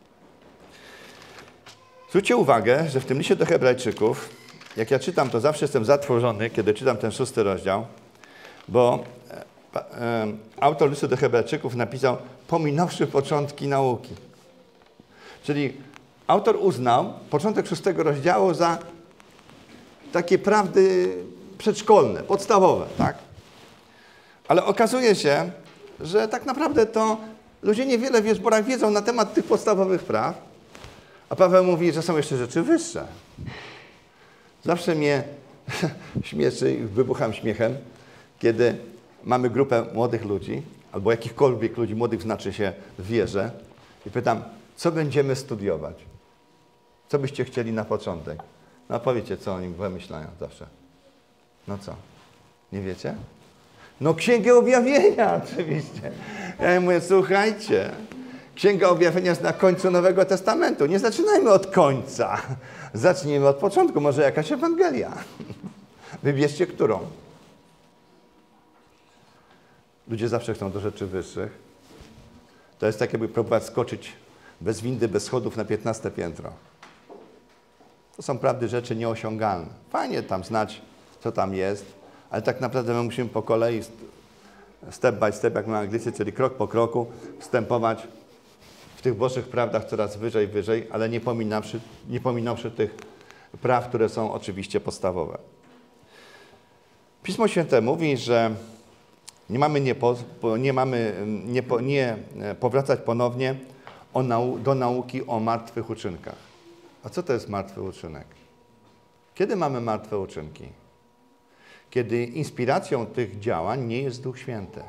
Zwróćcie uwagę, że w tym liście do Hebrajczyków, jak ja czytam, to zawsze jestem zatworzony, kiedy czytam ten szósty rozdział, bo e, e, autor listu do Hebrajczyków napisał, pominąwszy początki nauki. Czyli autor uznał początek szóstego rozdziału za takie prawdy przedszkolne, podstawowe, tak? Ale okazuje się, że tak naprawdę to Ludzie niewiele w zborach wiedzą na temat tych podstawowych praw, a Paweł mówi, że są jeszcze rzeczy wyższe. Zawsze mnie śmieszy i wybucham śmiechem, kiedy mamy grupę młodych ludzi, albo jakichkolwiek ludzi młodych, znaczy się w wierze, i pytam, co będziemy studiować? Co byście chcieli na początek? No powiecie, co oni wymyślają zawsze. No co? Nie wiecie? No Księgę Objawienia oczywiście. Ja im mówię, słuchajcie, Księga Objawienia jest na końcu Nowego Testamentu. Nie zaczynajmy od końca. Zacznijmy od początku. Może jakaś Ewangelia. Wybierzcie którą. Ludzie zawsze chcą do rzeczy wyższych. To jest tak, jakby próbować skoczyć bez windy, bez schodów na piętnaste piętro. To są prawdy rzeczy nieosiągalne. Fajnie tam znać, co tam jest, ale tak naprawdę my musimy po kolei, step by step, jak my Anglicy, czyli krok po kroku, wstępować w tych Bożych prawdach coraz wyżej, wyżej, ale nie pominawszy, nie pominąwszy tych praw, które są oczywiście podstawowe. Pismo Święte mówi, że nie mamy nie, po, nie, mamy nie, po, nie powracać ponownie o nau, do nauki o martwych uczynkach. A co to jest martwy uczynek? Kiedy mamy martwe uczynki? Kiedy inspiracją tych działań nie jest Duch Święty.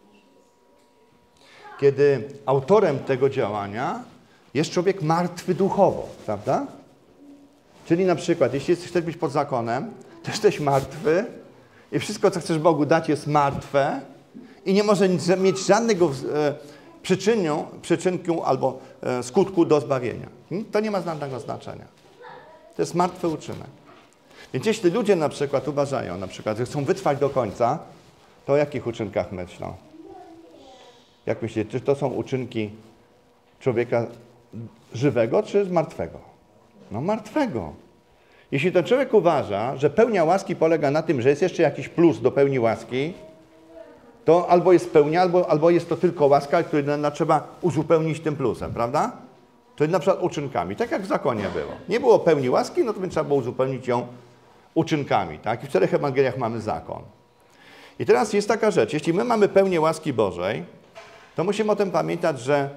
Kiedy autorem tego działania jest człowiek martwy duchowo, prawda? Czyli na przykład, jeśli chcesz być pod zakonem, to jesteś martwy i wszystko, co chcesz Bogu dać, jest martwe i nie może mieć żadnego e, przyczyniu, przyczynku albo e, skutku do zbawienia. To nie ma żadnego znaczenia. To jest martwy uczynek. Więc jeśli ludzie na przykład uważają, na przykład, że chcą wytrwać do końca, to o jakich uczynkach myślą? Jak myślicie, czy to są uczynki człowieka żywego, czy martwego? No martwego. Jeśli ten człowiek uważa, że pełnia łaski polega na tym, że jest jeszcze jakiś plus do pełni łaski, to albo jest pełnia, albo, albo jest to tylko łaska, którą trzeba uzupełnić tym plusem, prawda? Czyli na przykład uczynkami, tak jak w zakonie było. Nie było pełni łaski, no to by trzeba było uzupełnić ją uczynkami, tak? I w czterech Ewangeliach mamy zakon. I teraz jest taka rzecz, jeśli my mamy pełnię łaski Bożej, to musimy o tym pamiętać, że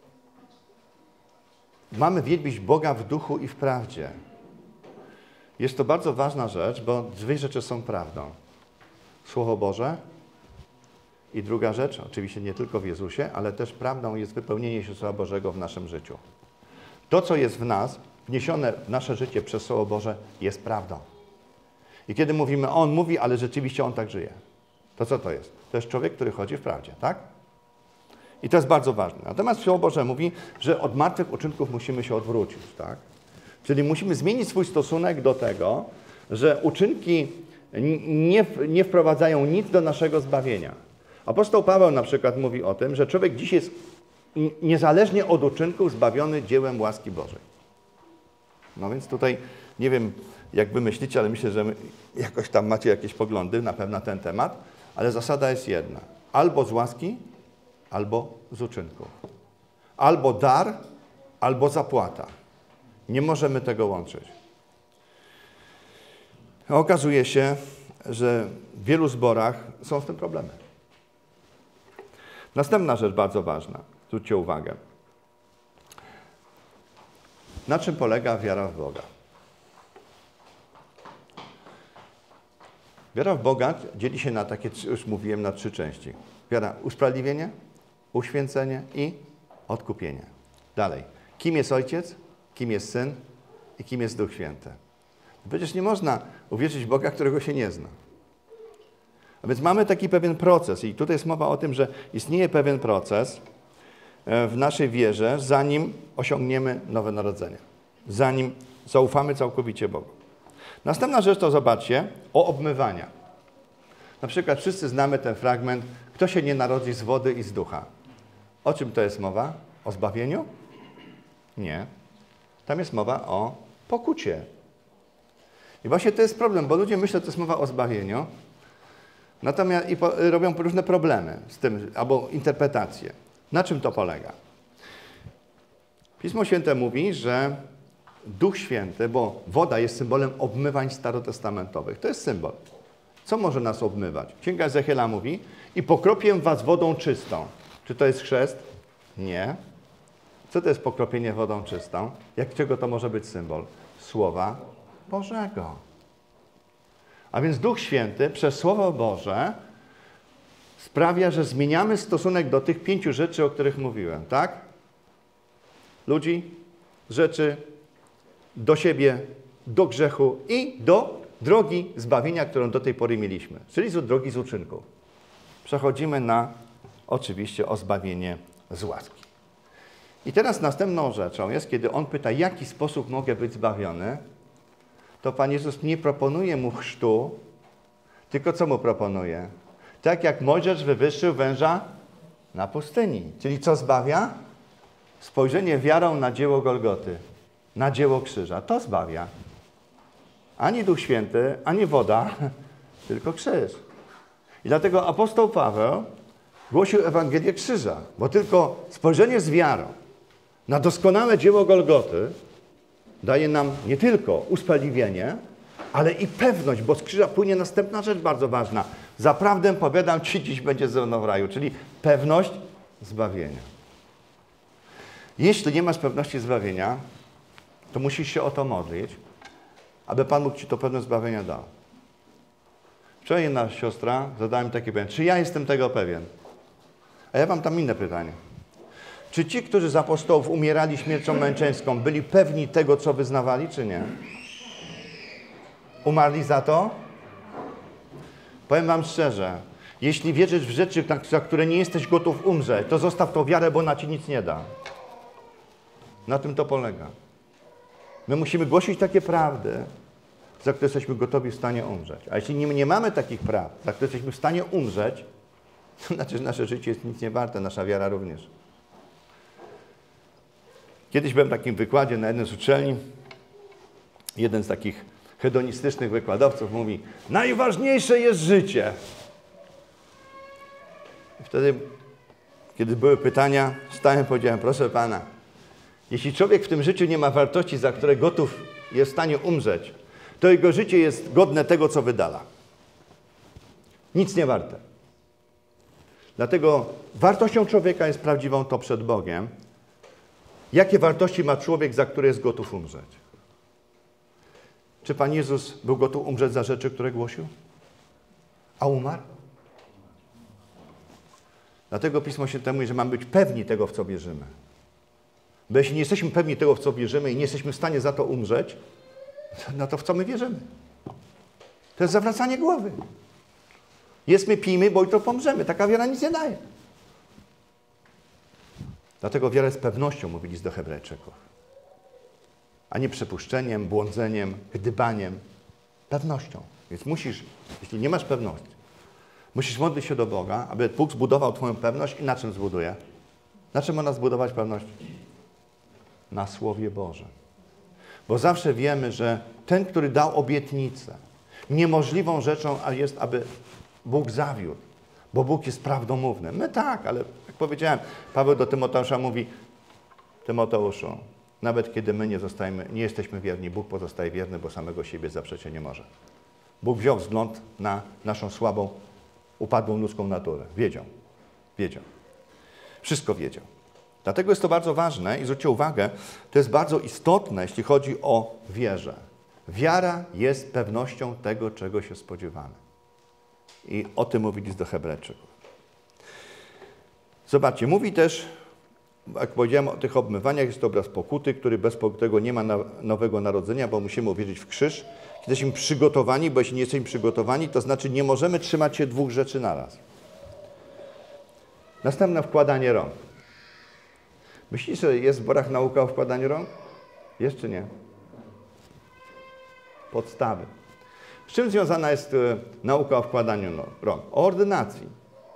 mamy wielbić Boga w duchu i w prawdzie. Jest to bardzo ważna rzecz, bo dwie rzeczy są prawdą. Słowo Boże i druga rzecz, oczywiście nie tylko w Jezusie, ale też prawdą jest wypełnienie się Słowa Bożego w naszym życiu. To, co jest w nas, wniesione w nasze życie przez Słowo Boże, jest prawdą. I kiedy mówimy, On mówi, ale rzeczywiście On tak żyje. To co to jest? To jest człowiek, który chodzi w prawdzie, tak? I to jest bardzo ważne. Natomiast Słowo Boże mówi, że od martwych uczynków musimy się odwrócić, tak? Czyli musimy zmienić swój stosunek do tego, że uczynki nie, nie wprowadzają nic do naszego zbawienia. Apostoł Paweł na przykład mówi o tym, że człowiek dziś jest niezależnie od uczynków zbawiony dziełem łaski Bożej. No więc tutaj nie wiem, jak wy myślicie, ale myślę, że jakoś tam macie jakieś poglądy na pewno na ten temat, ale zasada jest jedna. Albo z łaski, albo z uczynków. Albo dar, albo zapłata. Nie możemy tego łączyć. Okazuje się, że w wielu zborach są z tym problemy. Następna rzecz bardzo ważna. Zwróćcie uwagę. Na czym polega wiara w Boga? Wiara w Boga dzieli się na takie, już mówiłem, na trzy części. Wiara usprawiedliwienie, uświęcenie i odkupienie. Dalej. Kim jest Ojciec, kim jest Syn i kim jest Duch Święty? Przecież nie można uwierzyć w Boga, którego się nie zna. A więc mamy taki pewien proces i tutaj jest mowa o tym, że istnieje pewien proces w naszej wierze, zanim osiągniemy nowe narodzenie. Zanim zaufamy całkowicie Bogu. Następna rzecz to zobaczcie, o obmywaniach. Na przykład wszyscy znamy ten fragment, kto się nie narodzi z wody i z ducha. O czym to jest mowa? O zbawieniu? Nie. Tam jest mowa o pokucie. I właśnie to jest problem, bo ludzie myślą, że to jest mowa o zbawieniu, natomiast i po, robią różne problemy z tym, albo interpretacje. Na czym to polega? Pismo Święte mówi, że Duch Święty, bo woda jest symbolem obmywań starotestamentowych. To jest symbol. Co może nas obmywać? Księga Ezechiela mówi, i pokropię was wodą czystą. Czy to jest chrzest? Nie. Co to jest pokropienie wodą czystą? Jak czego to może być symbol? Słowa Bożego. A więc Duch Święty przez Słowo Boże sprawia, że zmieniamy stosunek do tych pięciu rzeczy, o których mówiłem, tak? Ludzi, rzeczy, do siebie, do grzechu i do drogi zbawienia, którą do tej pory mieliśmy, czyli z drogi z uczynków. Przechodzimy na, oczywiście, o zbawienie z łaski. I teraz następną rzeczą jest, kiedy on pyta, w jaki sposób mogę być zbawiony, to Pan Jezus nie proponuje mu chrztu, tylko co mu proponuje? Tak jak Mojżesz wywyższył węża na pustyni. Czyli co zbawia? Spojrzenie wiarą na dzieło Golgoty, na dzieło krzyża. To zbawia. Ani Duch Święty, ani woda, tylko krzyż. I dlatego apostoł Paweł głosił Ewangelię krzyża, bo tylko spojrzenie z wiarą na doskonałe dzieło Golgoty daje nam nie tylko usprawiedliwienie, ale i pewność, bo z krzyża płynie następna rzecz bardzo ważna. Zaprawdę powiadam ci, dziś będzie ze mną w raju, czyli pewność zbawienia. Jeśli nie masz pewności zbawienia, to musisz się o to modlić, aby Pan Bóg ci to pewność zbawienia dał. Wczoraj jedna siostra zadała mi takie pytanie, czy ja jestem tego pewien? A ja mam tam inne pytanie. Czy ci, którzy z apostołów umierali śmiercią męczeńską, byli pewni tego, co wyznawali, czy nie? Umarli za to? Powiem wam szczerze, jeśli wierzysz w rzeczy, za które nie jesteś gotów umrzeć, to zostaw tą wiarę, bo ona ci nic nie da. Na tym to polega. My musimy głosić takie prawdy, za które jesteśmy gotowi w stanie umrzeć. A jeśli nie, nie mamy takich prawd, za które jesteśmy w stanie umrzeć, to znaczy, że nasze życie jest nic nie warte, nasza wiara również. Kiedyś byłem w takim wykładzie na jednej z uczelni. Jeden z takich hedonistycznych wykładowców mówi, najważniejsze jest życie. I wtedy, kiedy były pytania, stałem i powiedziałem, proszę Pana, jeśli człowiek w tym życiu nie ma wartości, za które gotów jest w stanie umrzeć, to jego życie jest godne tego, co wydala. Nic nie warte. Dlatego wartością człowieka jest prawdziwą to przed Bogiem. Jakie wartości ma człowiek, za które jest gotów umrzeć? Czy Pan Jezus był gotów umrzeć za rzeczy, które głosił? A umarł? Dlatego Pismo Święte mówi, że mamy być pewni tego, w co wierzymy. Bo jeśli nie jesteśmy pewni tego, w co wierzymy i nie jesteśmy w stanie za to umrzeć, no to w co my wierzymy? To jest zawracanie głowy. Jedzmy, pijmy, bo jutro pomrzemy. Taka wiara nic nie daje. Dlatego wiara jest pewnością, mówi list do Hebrajczyków. A nie przypuszczeniem, błądzeniem, gdybaniem. Pewnością. Więc musisz, jeśli nie masz pewności, musisz modlić się do Boga, aby Bóg zbudował twoją pewność i na czym zbuduje? Na czym można zbudować pewność? Na Słowie Bożym. Bo zawsze wiemy, że ten, który dał obietnicę, niemożliwą rzeczą jest, aby Bóg zawiódł. Bo Bóg jest prawdomówny. My tak, ale jak powiedziałem, Paweł do Tymoteusza mówi, Tymoteuszu, nawet kiedy my nie, zostajemy, nie jesteśmy wierni, Bóg pozostaje wierny, bo samego siebie zaprzecie nie może. Bóg wziął wzgląd na naszą słabą, upadłą ludzką naturę. Wiedział. Wiedział. Wszystko wiedział. Dlatego jest to bardzo ważne i zwróćcie uwagę, to jest bardzo istotne, jeśli chodzi o wierę. Wiara jest pewnością tego, czego się spodziewamy. I o tym mówi list do Hebrajczyków. Zobaczcie, mówi też, jak powiedziałem o tych obmywaniach, jest to obraz pokuty, który bez tego nie ma nowego narodzenia, bo musimy uwierzyć w krzyż. Kiedy jesteśmy przygotowani, bo jeśli nie jesteśmy przygotowani, to znaczy nie możemy trzymać się dwóch rzeczy naraz. Następne wkładanie rąk. Myślisz, że jest w zborach nauka o wkładaniu rąk? Jest czy nie? Podstawy. Z czym związana jest y, nauka o wkładaniu rąk? O ordynacji.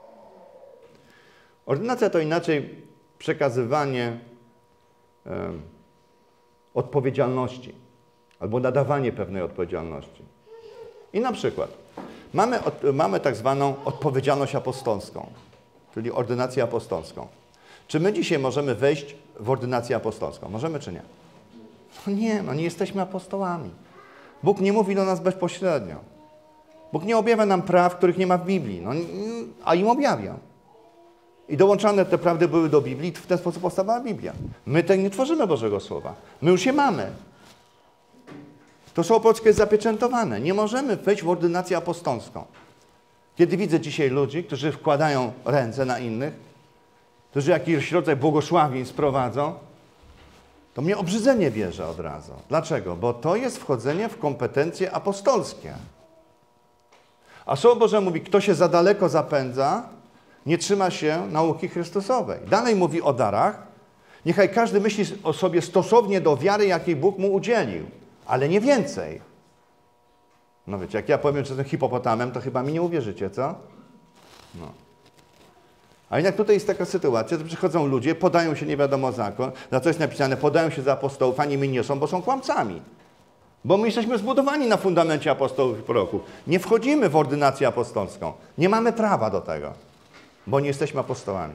Ordynacja to inaczej przekazywanie y, odpowiedzialności albo nadawanie pewnej odpowiedzialności. I na przykład mamy, od, mamy tak zwaną odpowiedzialność apostolską, czyli ordynację apostolską. Czy my dzisiaj możemy wejść w ordynację apostolską? Możemy czy nie? No nie, no nie jesteśmy apostołami. Bóg nie mówi do nas bezpośrednio. Bóg nie objawia nam praw, których nie ma w Biblii, no, a im objawia. I dołączane te prawdy były do Biblii, w ten sposób powstawała Biblia. My tak nie tworzymy Bożego Słowa. My już je mamy. To Słowo Polskie jest zapieczętowane. Nie możemy wejść w ordynację apostolską. Kiedy widzę dzisiaj ludzi, którzy wkładają ręce na innych, którzy jakiś rodzaj błogosławieństw prowadzą, to mnie obrzydzenie bierze od razu. Dlaczego? Bo to jest wchodzenie w kompetencje apostolskie. A Słowo Boże mówi, kto się za daleko zapędza, nie trzyma się nauki Chrystusowej. Dalej mówi o darach. Niechaj każdy myśli o sobie stosownie do wiary, jakiej Bóg mu udzielił, ale nie więcej. No wiecie, jak ja powiem, że jestem hipopotamem, to chyba mi nie uwierzycie, co? No. A jednak tutaj jest taka sytuacja, że przychodzą ludzie, podają się nie wiadomo za co, za co jest napisane, podają się za apostołów, a nimi nie są, bo są kłamcami. Bo my jesteśmy zbudowani na fundamencie apostołów i proroków. Nie wchodzimy w ordynację apostolską. Nie mamy prawa do tego, bo nie jesteśmy apostołami.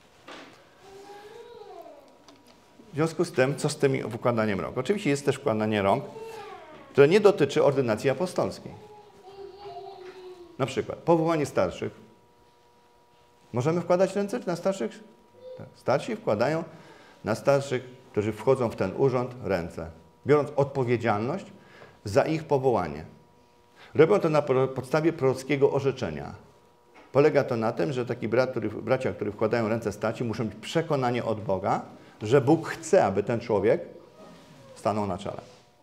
W związku z tym, co z tym wkładaniem rąk? Oczywiście jest też wkładanie rąk, które nie dotyczy ordynacji apostolskiej. Na przykład powołanie starszych. Możemy wkładać ręce na starszych? Tak. Starsi wkładają na starszych, którzy wchodzą w ten urząd, ręce, biorąc odpowiedzialność za ich powołanie. Robią to na podstawie prorockiego orzeczenia. Polega to na tym, że taki brat, który, bracia, którzy wkładają ręce starsi, muszą mieć przekonanie od Boga, że Bóg chce, aby ten człowiek stanął na czele.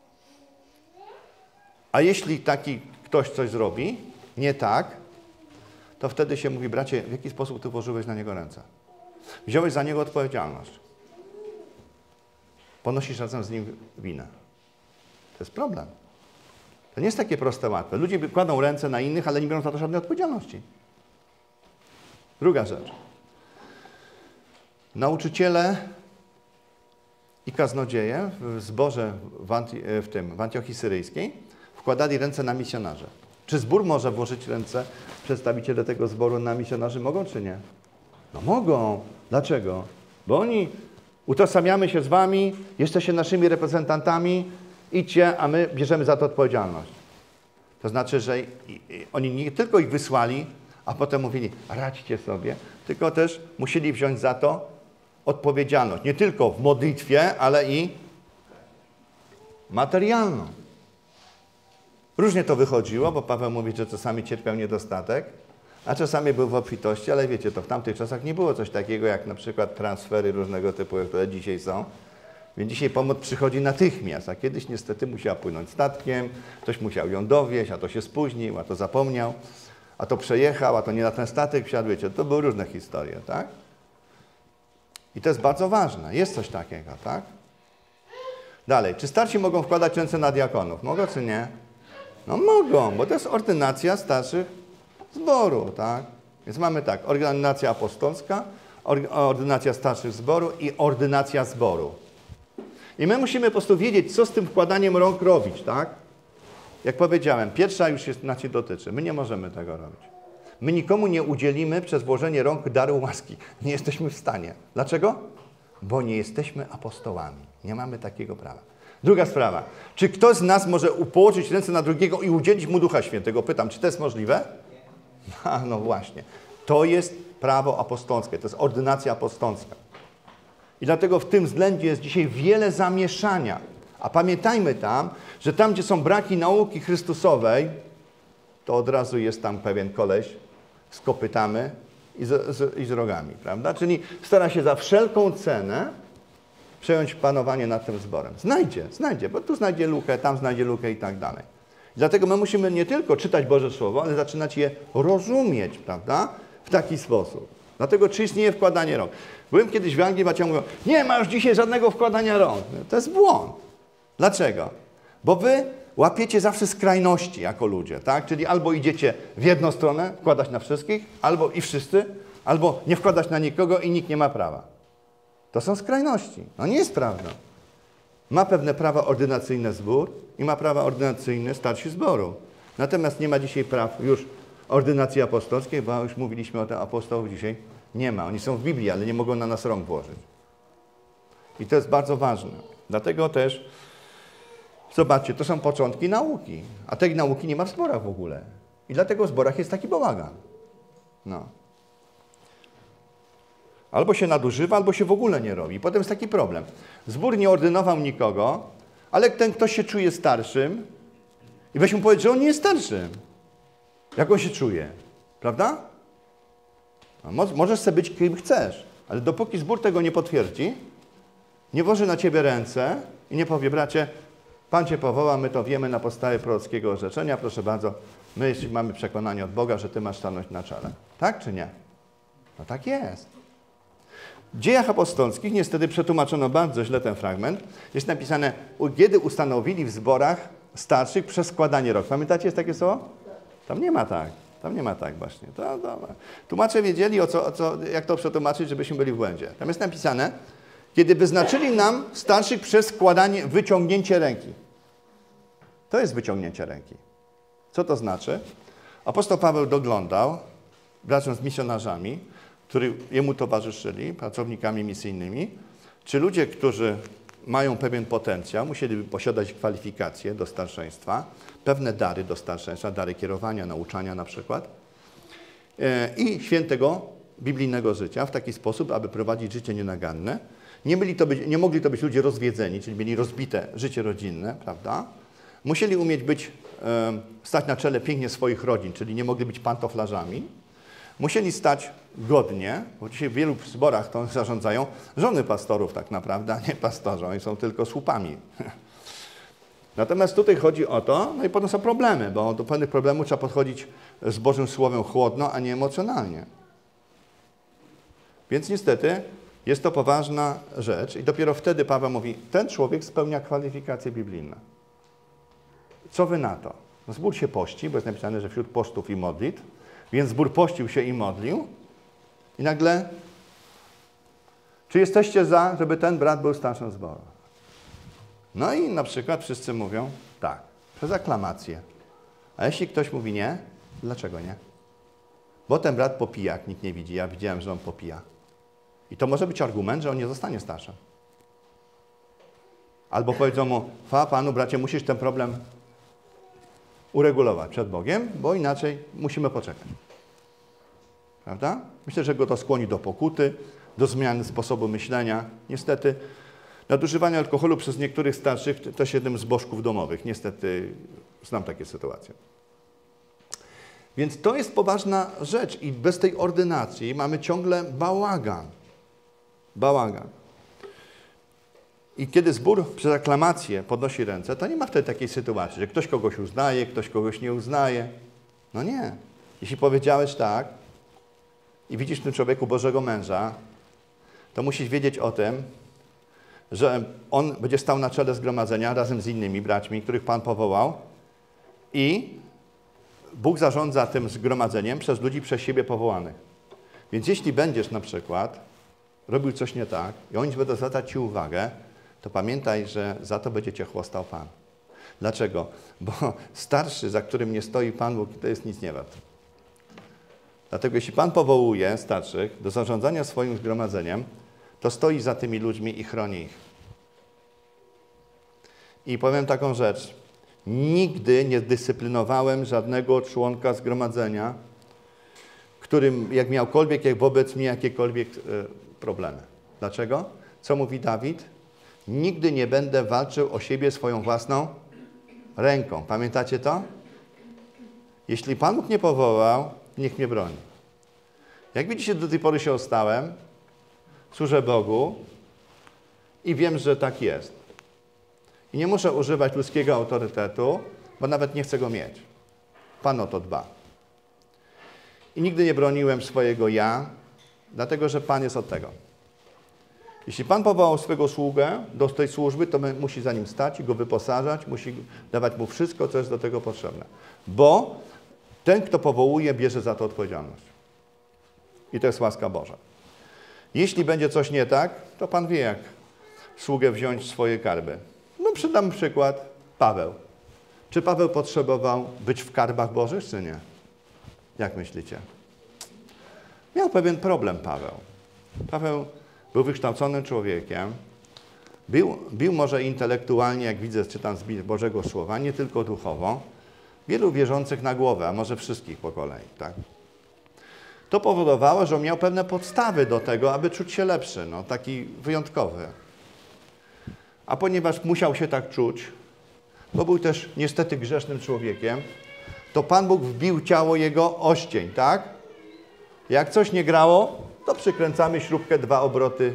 A jeśli taki ktoś coś zrobi nie tak, to wtedy się mówi, bracie, w jaki sposób ty włożyłeś na niego ręce? Wziąłeś za niego odpowiedzialność. Ponosisz razem z nim winę. To jest problem. To nie jest takie proste, łatwe. Ludzie kładą ręce na innych, ale nie biorą za to żadnej odpowiedzialności. Druga rzecz. Nauczyciele i kaznodzieje w zborze w, Anti, w, tym, w Antiochii Syryjskiej wkładali ręce na misjonarzy. Czy zbór może włożyć ręce, przedstawiciele tego zboru, na misjonarzy mogą, czy nie? No mogą. Dlaczego? Bo oni utożsamiamy się z wami, jesteście naszymi reprezentantami, idźcie, a my bierzemy za to odpowiedzialność. To znaczy, że oni nie tylko ich wysłali, a potem mówili, radźcie sobie, tylko też musieli wziąć za to odpowiedzialność. Nie tylko w modlitwie, ale i materialną. Różnie to wychodziło, bo Paweł mówi, że czasami cierpiał niedostatek, a czasami był w obfitości, ale wiecie, to w tamtych czasach nie było coś takiego jak na przykład transfery różnego typu, które dzisiaj są. Więc dzisiaj pomoc przychodzi natychmiast, a kiedyś niestety musiała płynąć statkiem, ktoś musiał ją dowieźć, a to się spóźnił, a to zapomniał, a to przejechał, a to nie na ten statek wsiadł, wiecie, to były różne historie, tak? I to jest bardzo ważne, jest coś takiego, tak? Dalej, czy starsi mogą wkładać ręce na diakonów? Mogą czy nie? No mogą, bo to jest ordynacja starszych zboru, tak? Więc mamy tak, ordynacja apostolska, ordynacja starszych zboru i ordynacja zboru. I my musimy po prostu wiedzieć, co z tym wkładaniem rąk robić, tak? Jak powiedziałem, pierwsza już się nas nie dotyczy. My nie możemy tego robić. My nikomu nie udzielimy przez włożenie rąk daru łaski. Nie jesteśmy w stanie. Dlaczego? Bo nie jesteśmy apostołami. Nie mamy takiego prawa. Druga sprawa. Czy ktoś z nas może położyć ręce na drugiego i udzielić mu Ducha Świętego? Pytam, czy to jest możliwe? A, no właśnie. To jest prawo apostolskie. To jest ordynacja apostolska. I dlatego w tym względzie jest dzisiaj wiele zamieszania. A pamiętajmy tam, że tam, gdzie są braki nauki Chrystusowej, to od razu jest tam pewien koleś z kopytami i z, z, i z rogami, prawda? Czyli stara się za wszelką cenę przejąć panowanie nad tym zborem. Znajdzie, znajdzie, bo tu znajdzie lukę, tam znajdzie lukę i tak dalej. I dlatego my musimy nie tylko czytać Boże Słowo, ale zaczynać je rozumieć, prawda? W taki sposób. Dlatego czy istnieje wkładanie rąk? Byłem kiedyś w Anglii, Macia mówił, nie ma już dzisiaj żadnego wkładania rąk. To jest błąd. Dlaczego? Bo wy łapiecie zawsze skrajności jako ludzie, tak? Czyli albo idziecie w jedną stronę, wkładać na wszystkich, albo i wszyscy, albo nie wkładać na nikogo i nikt nie ma prawa. To są skrajności. No nie jest prawda. Ma pewne prawa ordynacyjne zbór i ma prawa ordynacyjne starsi zboru. Natomiast nie ma dzisiaj praw już ordynacji apostolskiej, bo już mówiliśmy o tym, apostołów dzisiaj nie ma. Oni są w Biblii, ale nie mogą na nas rąk włożyć. I to jest bardzo ważne. Dlatego też, zobaczcie, to są początki nauki. A tej nauki nie ma w zborach w ogóle. I dlatego w zborach jest taki bałagan. No. Albo się nadużywa, albo się w ogóle nie robi. Potem jest taki problem. Zbór nie ordynował nikogo, ale ten ktoś się czuje starszym i weź mu powiedzieć, że on nie jest starszym. Jak on się czuje? Prawda? No, możesz sobie być kim chcesz, ale dopóki zbór tego nie potwierdzi, nie włoży na ciebie ręce i nie powie, bracie, Pan cię powoła, my to wiemy na podstawie prorockiego orzeczenia, proszę bardzo, my mamy przekonanie od Boga, że ty masz stanąć na czele. Tak czy nie? No tak jest. W Dziejach Apostolskich niestety przetłumaczono bardzo źle ten fragment. Jest napisane, kiedy ustanowili w zborach starszych przez składanie rąk. Pamiętacie, jest takie słowo? Tam nie ma tak. Tam nie ma tak właśnie. To, to, tłumacze wiedzieli, o co, o co, jak to przetłumaczyć, żebyśmy byli w błędzie. Tam jest napisane, kiedy wyznaczyli nam starszych przez składanie, wyciągnięcie ręki. To jest wyciągnięcie ręki. Co to znaczy? Apostoł Paweł doglądał, braciom z misjonarzami, którzy jemu towarzyszyli, pracownikami misyjnymi, czy ludzie, którzy mają pewien potencjał, musieliby posiadać kwalifikacje do starszeństwa, pewne dary do starszeństwa, dary kierowania, nauczania na przykład, i świętego biblijnego życia w taki sposób, aby prowadzić życie nienaganne. Nie, byli to być, nie mogli to być ludzie rozwiedzeni, czyli mieli rozbite życie rodzinne, prawda? Musieli umieć być, e, stać na czele pięknie swoich rodzin, czyli nie mogli być pantoflarzami. Musieli stać godnie, bo dzisiaj w wielu zborach to zarządzają żony pastorów tak naprawdę, a nie pastorzy, oni są tylko słupami. Natomiast tutaj chodzi o to, no i potem są problemy, bo do pewnych problemów trzeba podchodzić z Bożym Słowem chłodno, a nie emocjonalnie. Więc niestety jest to poważna rzecz i dopiero wtedy Paweł mówi, ten człowiek spełnia kwalifikacje biblijne. Co wy na to? No zbór się pości, bo jest napisane, że wśród postów i modlitw, więc zbór pościł się i modlił i nagle, czy jesteście za, żeby ten brat był starszym zboru? No i na przykład wszyscy mówią tak, przez aklamację. A jeśli ktoś mówi nie, dlaczego nie? Bo ten brat popija, jak nikt nie widzi. Ja widziałem, że on popija. I to może być argument, że on nie zostanie starszym. Albo powiedzą mu, chwała Panu, bracie, musisz ten problem uregulować przed Bogiem, bo inaczej musimy poczekać. Prawda? Myślę, że go to skłoni do pokuty, do zmiany sposobu myślenia. Niestety nadużywanie alkoholu przez niektórych starszych to jest jednym z bożków domowych. Niestety znam takie sytuacje. Więc to jest poważna rzecz i bez tej ordynacji mamy ciągle bałagan. Bałagan. I kiedy zbór przez aklamację podnosi ręce, to nie ma wtedy takiej sytuacji, że ktoś kogoś uznaje, ktoś kogoś nie uznaje. No nie. Jeśli powiedziałeś tak i widzisz w tym człowieku Bożego męża, to musisz wiedzieć o tym, że on będzie stał na czele zgromadzenia razem z innymi braćmi, których Pan powołał i Bóg zarządza tym zgromadzeniem przez ludzi przez siebie powołanych. Więc jeśli będziesz na przykład robił coś nie tak i oni będą zwracać ci uwagę, to pamiętaj, że za to będzie cię chłostał Pan. Dlaczego? Bo starszy, za którym nie stoi Pan Bóg, to jest nic nie wart. Dlatego jeśli Pan powołuje starszych do zarządzania swoim zgromadzeniem, to stoi za tymi ludźmi i chroni ich. I powiem taką rzecz. Nigdy nie dyscyplinowałem żadnego członka zgromadzenia, którym jak miałkolwiek, jak wobec mnie jakiekolwiek y, problemy. Dlaczego? Co mówi Dawid? Nigdy nie będę walczył o siebie swoją własną ręką. Pamiętacie to? Jeśli Pan Bóg nie powołał, niech mnie broni. Jak widzicie, do tej pory się ostałem, służę Bogu i wiem, że tak jest. I nie muszę używać ludzkiego autorytetu, bo nawet nie chcę go mieć. Pan o to dba. I nigdy nie broniłem swojego ja, dlatego że Pan jest od tego. Jeśli Pan powołał swego sługę do tej służby, to musi za nim stać i go wyposażać, musi dawać mu wszystko, co jest do tego potrzebne. Bo ten, kto powołuje, bierze za to odpowiedzialność. I to jest łaska Boża. Jeśli będzie coś nie tak, to Pan wie, jak sługę wziąć w swoje karby. No przydam przykład Paweł. Czy Paweł potrzebował być w karbach Bożych, czy nie? Jak myślicie? Miał pewien problem Paweł. Paweł był wykształconym człowiekiem. Był, był może intelektualnie, jak widzę, czytam z Bożego Słowa, nie tylko duchowo. Wielu wierzących na głowę, a może wszystkich po kolei, tak? To powodowało, że on miał pewne podstawy do tego, aby czuć się lepszy, no, taki wyjątkowy. A ponieważ musiał się tak czuć, bo był też niestety grzesznym człowiekiem, to Pan Bóg wbił ciało jego oścień, tak? Jak coś nie grało, to przykręcamy śrubkę, dwa obroty.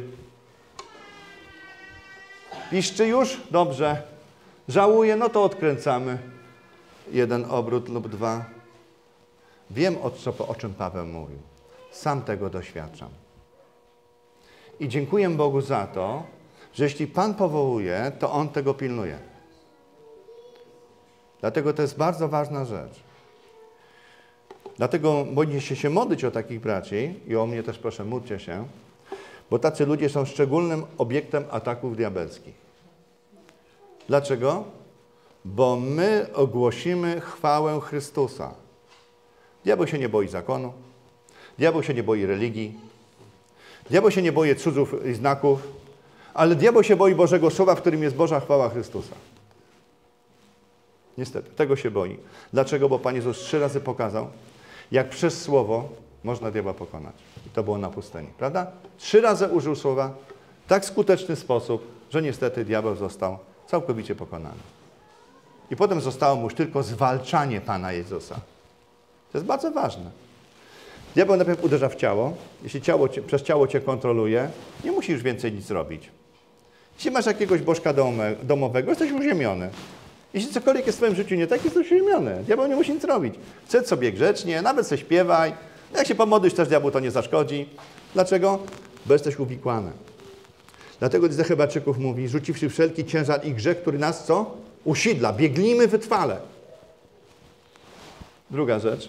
Piszczy już? Dobrze. Żałuje? No to odkręcamy. Jeden obrót lub dwa. Wiem, o, co, o czym Paweł mówił. Sam tego doświadczam. I dziękuję Bogu za to, że jeśli Pan powołuje, to On tego pilnuje. Dlatego to jest bardzo ważna rzecz. Dlatego powinniście się modlić o takich braci i o mnie też proszę, módlcie się, bo tacy ludzie są szczególnym obiektem ataków diabelskich. Dlaczego? Bo my ogłosimy chwałę Chrystusa. Diabeł się nie boi zakonu, diabeł się nie boi religii, diabeł się nie boi cudzów i znaków, ale diabeł się boi Bożego Słowa, w którym jest Boża chwała Chrystusa. Niestety, tego się boi. Dlaczego? Bo Pan Jezus trzy razy pokazał, jak przez Słowo można diabła pokonać. I to było na pustyni, prawda? Trzy razy użył Słowa w tak skuteczny sposób, że niestety diabeł został całkowicie pokonany. I potem zostało mu już tylko zwalczanie Pana Jezusa. To jest bardzo ważne. Diabeł najpierw uderza w ciało. Jeśli ciało cię, przez ciało cię kontroluje, nie musisz już więcej nic robić. Jeśli masz jakiegoś bożka domowego, jesteś uziemiony. Jeśli cokolwiek jest w swoim życiu nie tak, jesteś uziemiony. Diabeł nie musi nic robić. Siedź sobie grzecznie, nawet se śpiewaj. Jak się pomodlisz, też diabeł to nie zaszkodzi. Dlaczego? Bo jesteś uwikłany. Dlatego list do Hebrajczyków mówi, rzuciwszy wszelki ciężar i grzech, który nas co? Usidla. Biegnijmy wytrwale. Druga rzecz.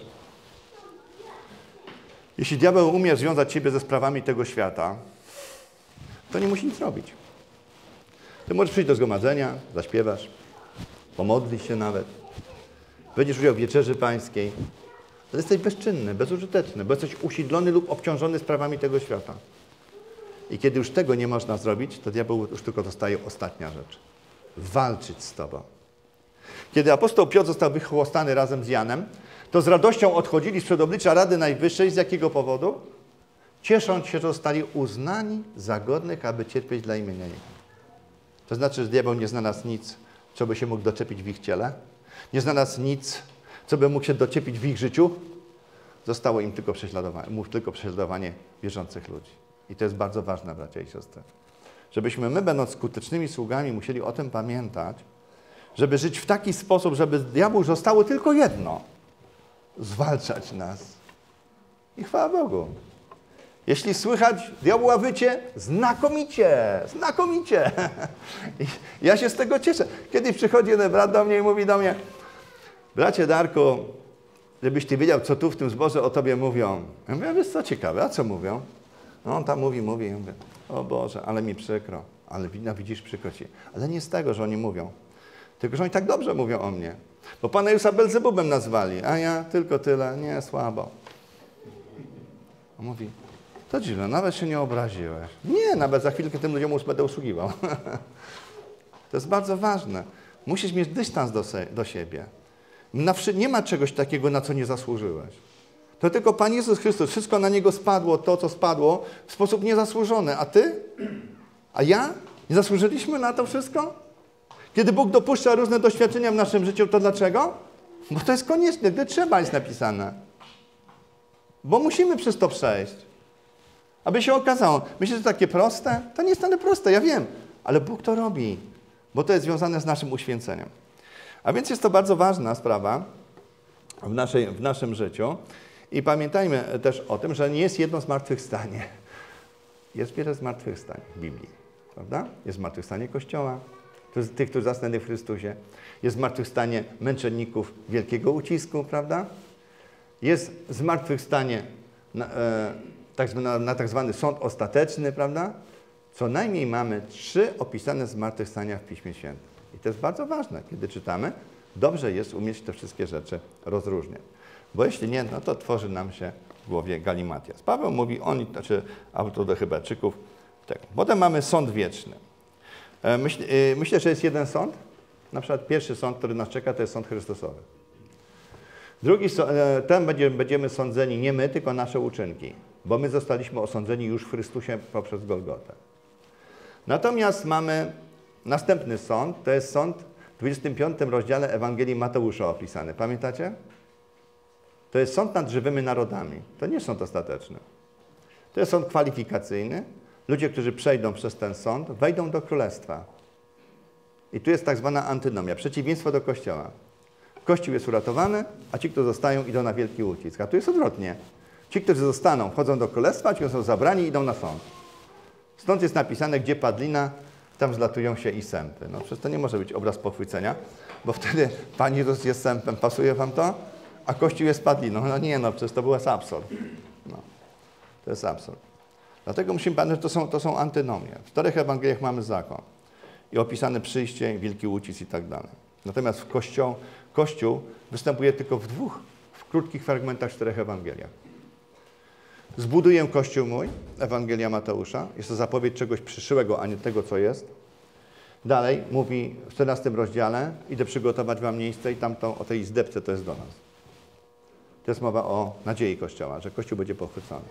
Jeśli diabeł umie związać ciebie ze sprawami tego świata, to nie musi nic robić. Ty możesz przyjść do zgromadzenia, zaśpiewasz, pomodlisz się nawet, będziesz udział w wieczerzy pańskiej, ale jesteś bezczynny, bezużyteczny, bo jesteś usidlony lub obciążony sprawami tego świata. I kiedy już tego nie można zrobić, to diabeł już tylko dostaje ostatnia rzecz. Walczyć z tobą. Kiedy apostoł Piotr został wychłostany razem z Janem, to z radością odchodzili sprzed oblicza Rady Najwyższej. Z jakiego powodu? Ciesząc się, że zostali uznani za godnych, aby cierpieć dla imienia Jego. To znaczy, że diabeł nie znalazł nic, co by się mógł doczepić w ich ciele. Nie znalazł nic, co by mógł się doczepić w ich życiu. Zostało im tylko prześladowanie, mu tylko prześladowanie wierzących ludzi. I to jest bardzo ważne, bracia i siostry. Żebyśmy my, będąc skutecznymi sługami, musieli o tym pamiętać, żeby żyć w taki sposób, żeby z diabłu zostało tylko jedno. Zwalczać nas. I chwała Bogu. Jeśli słychać diabła wycie, znakomicie, znakomicie. I ja się z tego cieszę. Kiedyś przychodzi jeden brat do mnie i mówi do mnie, bracie Darku, żebyś ty wiedział, co tu w tym zborze o tobie mówią. Ja mówię, wiesz co ciekawe, a co mówią? No on tam mówi, mówi. Ja mówię, o Boże, ale mi przykro. Ale no, widzisz, przykro ci. Ale nie z tego, że oni mówią. Tylko, że oni tak dobrze mówią o mnie. Bo Pana Jezusa Belzebubem nazwali, a ja tylko tyle, nie, słabo. On mówi, to dziwne, nawet się nie obraziłeś. Nie, nawet za chwilkę tym ludziom będę usługiwał. To jest bardzo ważne. Musisz mieć dystans do, se, do siebie. Nie ma czegoś takiego, na co nie zasłużyłeś. To tylko Pan Jezus Chrystus, wszystko na Niego spadło, to, co spadło, w sposób niezasłużony. A Ty? A ja? Nie zasłużyliśmy na to wszystko? Kiedy Bóg dopuszcza różne doświadczenia w naszym życiu, to dlaczego? Bo to jest konieczne, gdy trzeba jest napisane. Bo musimy przez to przejść. Aby się okazało, myślisz, że takie proste? To nie jest wcale proste, ja wiem. Ale Bóg to robi, bo to jest związane z naszym uświęceniem. A więc jest to bardzo ważna sprawa w, naszej, w naszym życiu. I pamiętajmy też o tym, że nie jest jedno zmartwychwstanie. Jest wiele zmartwychwstań w Biblii, prawda? Jest zmartwychwstanie Kościoła, tych, którzy zasnęli w Chrystusie. Jest zmartwychwstanie męczenników wielkiego ucisku, prawda? Jest zmartwychwstanie na, e, tak, na, na tak zwany sąd ostateczny, prawda? Co najmniej mamy trzy opisane zmartwychwstania w Piśmie Świętym. I to jest bardzo ważne, kiedy czytamy. Dobrze jest umieć te wszystkie rzeczy rozróżniać. Bo jeśli nie, no to tworzy nam się w głowie galimatias. Paweł mówi, on, znaczy autor do Hebrajczyków, tak. Potem mamy sąd wieczny. Myśl, myślę, że jest jeden sąd. Na przykład pierwszy sąd, który nas czeka, to jest sąd Chrystusowy. Drugi, ten będziemy, będziemy sądzeni nie my, tylko nasze uczynki, bo my zostaliśmy osądzeni już w Chrystusie poprzez Golgotę. Natomiast mamy następny sąd, to jest sąd w dwudziestym piątym rozdziale Ewangelii Mateusza opisany. Pamiętacie? To jest sąd nad żywymi narodami. To nie jest sąd ostateczny. To jest sąd kwalifikacyjny. Ludzie, którzy przejdą przez ten sąd, wejdą do Królestwa. I tu jest tak zwana antynomia, przeciwieństwo do Kościoła. Kościół jest uratowany, a ci, którzy zostają, idą na wielki ucisk. A tu jest odwrotnie. Ci, którzy zostaną, wchodzą do Królestwa, a ci, którzy są zabrani, idą na sąd. Stąd jest napisane, gdzie padlina, tam zlatują się i sępy. No przecież to nie może być obraz pochwycenia, bo wtedy Pan Jezus jest sępem. Pasuje wam to? A Kościół jest padliną. No nie, no przecież to był absurd. No, to jest absurd. Dlatego musimy pamiętać, że to są, to są antynomie. W czterech Ewangeliach mamy zakon i opisane przyjście, wielki ucisk i tak dalej. Natomiast w Kościół, Kościół występuje tylko w dwóch, w krótkich fragmentach w czterech Ewangeliach. Zbuduję Kościół mój, Ewangelia Mateusza. Jest to zapowiedź czegoś przyszłego, a nie tego, co jest. Dalej mówi w czternastym rozdziale, idę przygotować wam miejsce i tamto o tej izdebce to jest do nas. To jest mowa o nadziei Kościoła, że Kościół będzie pochwycony.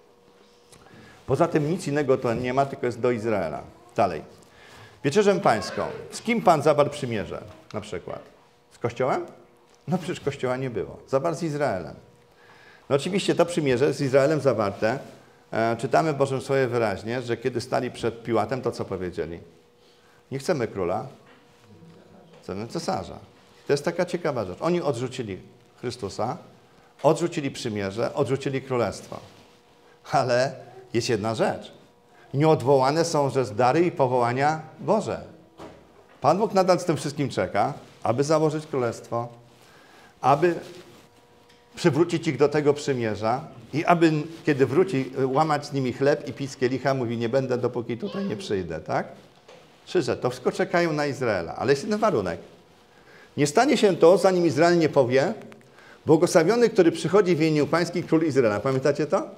Poza tym nic innego to nie ma, tylko jest do Izraela. Dalej. Wieczerzę pańską. Z kim Pan zawarł przymierze? Na przykład. Z Kościołem? No przecież Kościoła nie było. Zawarł z Izraelem. No oczywiście to przymierze z Izraelem zawarte. E, czytamy w Bożym Słowie wyraźnie, że kiedy stali przed Piłatem, to co powiedzieli? Nie chcemy króla, chcemy cesarza. To jest taka ciekawa rzecz. Oni odrzucili Chrystusa, odrzucili przymierze, odrzucili królestwo. Ale jest jedna rzecz. Nieodwołane są rzecz dary i powołania Boże. Pan Bóg nadal z tym wszystkim czeka, aby założyć królestwo, aby przywrócić ich do tego przymierza i aby, kiedy wróci, łamać z nimi chleb i pić z kielicha, mówi, nie będę, dopóki tutaj nie przyjdę, tak? Przyszedł. To wszystko czekają na Izraela, ale jest jeden warunek. Nie stanie się to, zanim Izrael nie powie, błogosławiony, który przychodzi w imieniu pańskim, król Izraela. Pamiętacie to?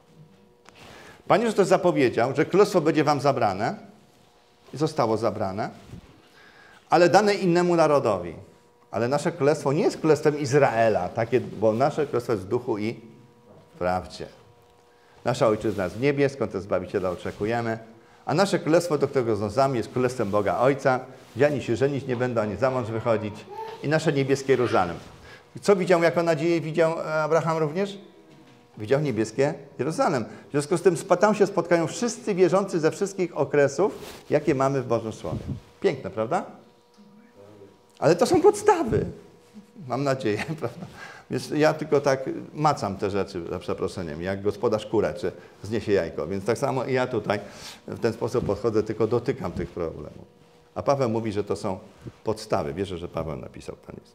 Pan już też zapowiedział, że królestwo będzie wam zabrane i zostało zabrane, ale dane innemu narodowi. Ale nasze królestwo nie jest królestwem Izraela, takie, bo nasze królestwo jest w duchu i w prawdzie. Nasza ojczyzna jest w niebie, skąd też Zbawiciela oczekujemy, a nasze królestwo, do którego zdążamy, jest królestwem Boga Ojca, gdzie ani się żenić nie będą, ani za mąż wychodzić i nasze niebieskie Jeruzalem. Co widział jako nadzieję? Widział Abraham również? Widział niebieskie Jeruzalem. W związku z tym tam się spotkają wszyscy wierzący ze wszystkich okresów, jakie mamy w Bożym Słowie. Piękne, prawda? Ale to są podstawy. Mam nadzieję, prawda? Więc ja tylko tak macam te rzeczy, za przeproszeniem, jak gospodarz kurę, czy zniesie jajko. Więc tak samo i ja tutaj w ten sposób podchodzę, tylko dotykam tych problemów. A Paweł mówi, że to są podstawy. Wierzę, że Paweł napisał ten list.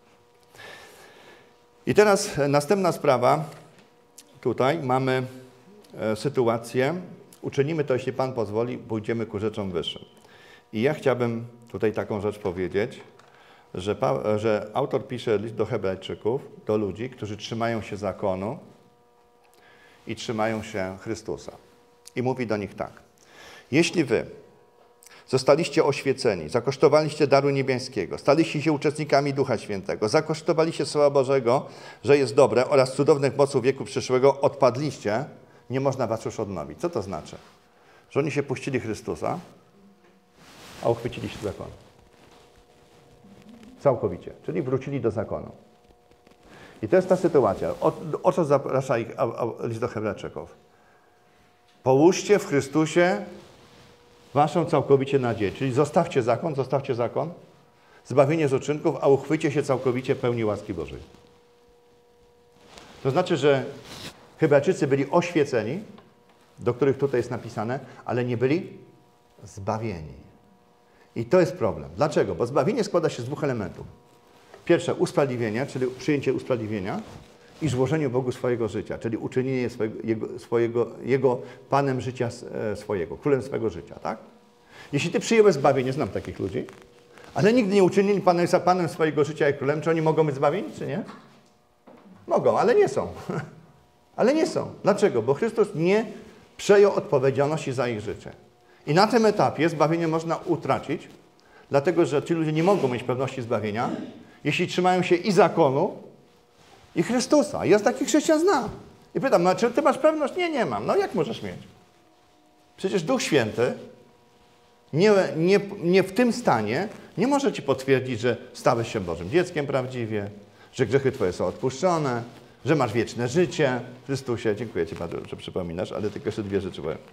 I teraz następna sprawa. Tutaj mamy e, sytuację. Uczynimy to, jeśli Pan pozwoli, pójdziemy ku rzeczom wyższym. I ja chciałbym tutaj taką rzecz powiedzieć, że, pa, że autor pisze list do Hebrajczyków, do ludzi, którzy trzymają się zakonu i trzymają się Chrystusa. I mówi do nich tak. Jeśli wy zostaliście oświeceni, zakosztowaliście daru niebiańskiego, staliście się uczestnikami Ducha Świętego, zakosztowaliście Słowa Bożego, że jest dobre oraz cudownych moców wieku przyszłego, odpadliście, nie można was już odnowić. Co to znaczy? Że oni się puścili Chrystusa, a uchwycili się zakonu. Całkowicie. Czyli wrócili do zakonu. I to jest ta sytuacja. O, o co zaprasza ich a, a, list do Hebrajczyków? Połóżcie w Chrystusie waszą całkowicie nadzieję. Czyli zostawcie zakon, zostawcie zakon, zbawienie z uczynków, a uchwycie się całkowicie pełni łaski Bożej. To znaczy, że Hebrajczycy byli oświeceni, do których tutaj jest napisane, ale nie byli zbawieni. I to jest problem. Dlaczego? Bo zbawienie składa się z dwóch elementów. Pierwsze, usprawiedliwienie, czyli przyjęcie usprawiedliwienia i złożenie Bogu swojego życia, czyli uczynienie swojego, jego, swojego, jego Panem życia swojego, królem swojego życia, tak? Jeśli ty przyjąłeś zbawienie, znam takich ludzi, ale nigdy nie uczynili Panem za Panem swojego życia i królem, czy oni mogą być zbawieni, czy nie? Mogą, ale nie są. Ale nie są. Dlaczego? Bo Chrystus nie przejął odpowiedzialności za ich życie. I na tym etapie zbawienie można utracić, dlatego że ci ludzie nie mogą mieć pewności zbawienia, jeśli trzymają się i zakonu, i Chrystusa. Ja takich chrześcijan znam. I pytam, no czy ty masz pewność? Nie, nie mam. No jak możesz mieć? Przecież Duch Święty nie, nie, nie w tym stanie nie może ci potwierdzić, że stałeś się Bożym dzieckiem prawdziwie, że grzechy twoje są odpuszczone, że masz wieczne życie w Chrystusie. Dziękuję ci bardzo, że przypominasz, ale tylko jeszcze dwie rzeczy powiem.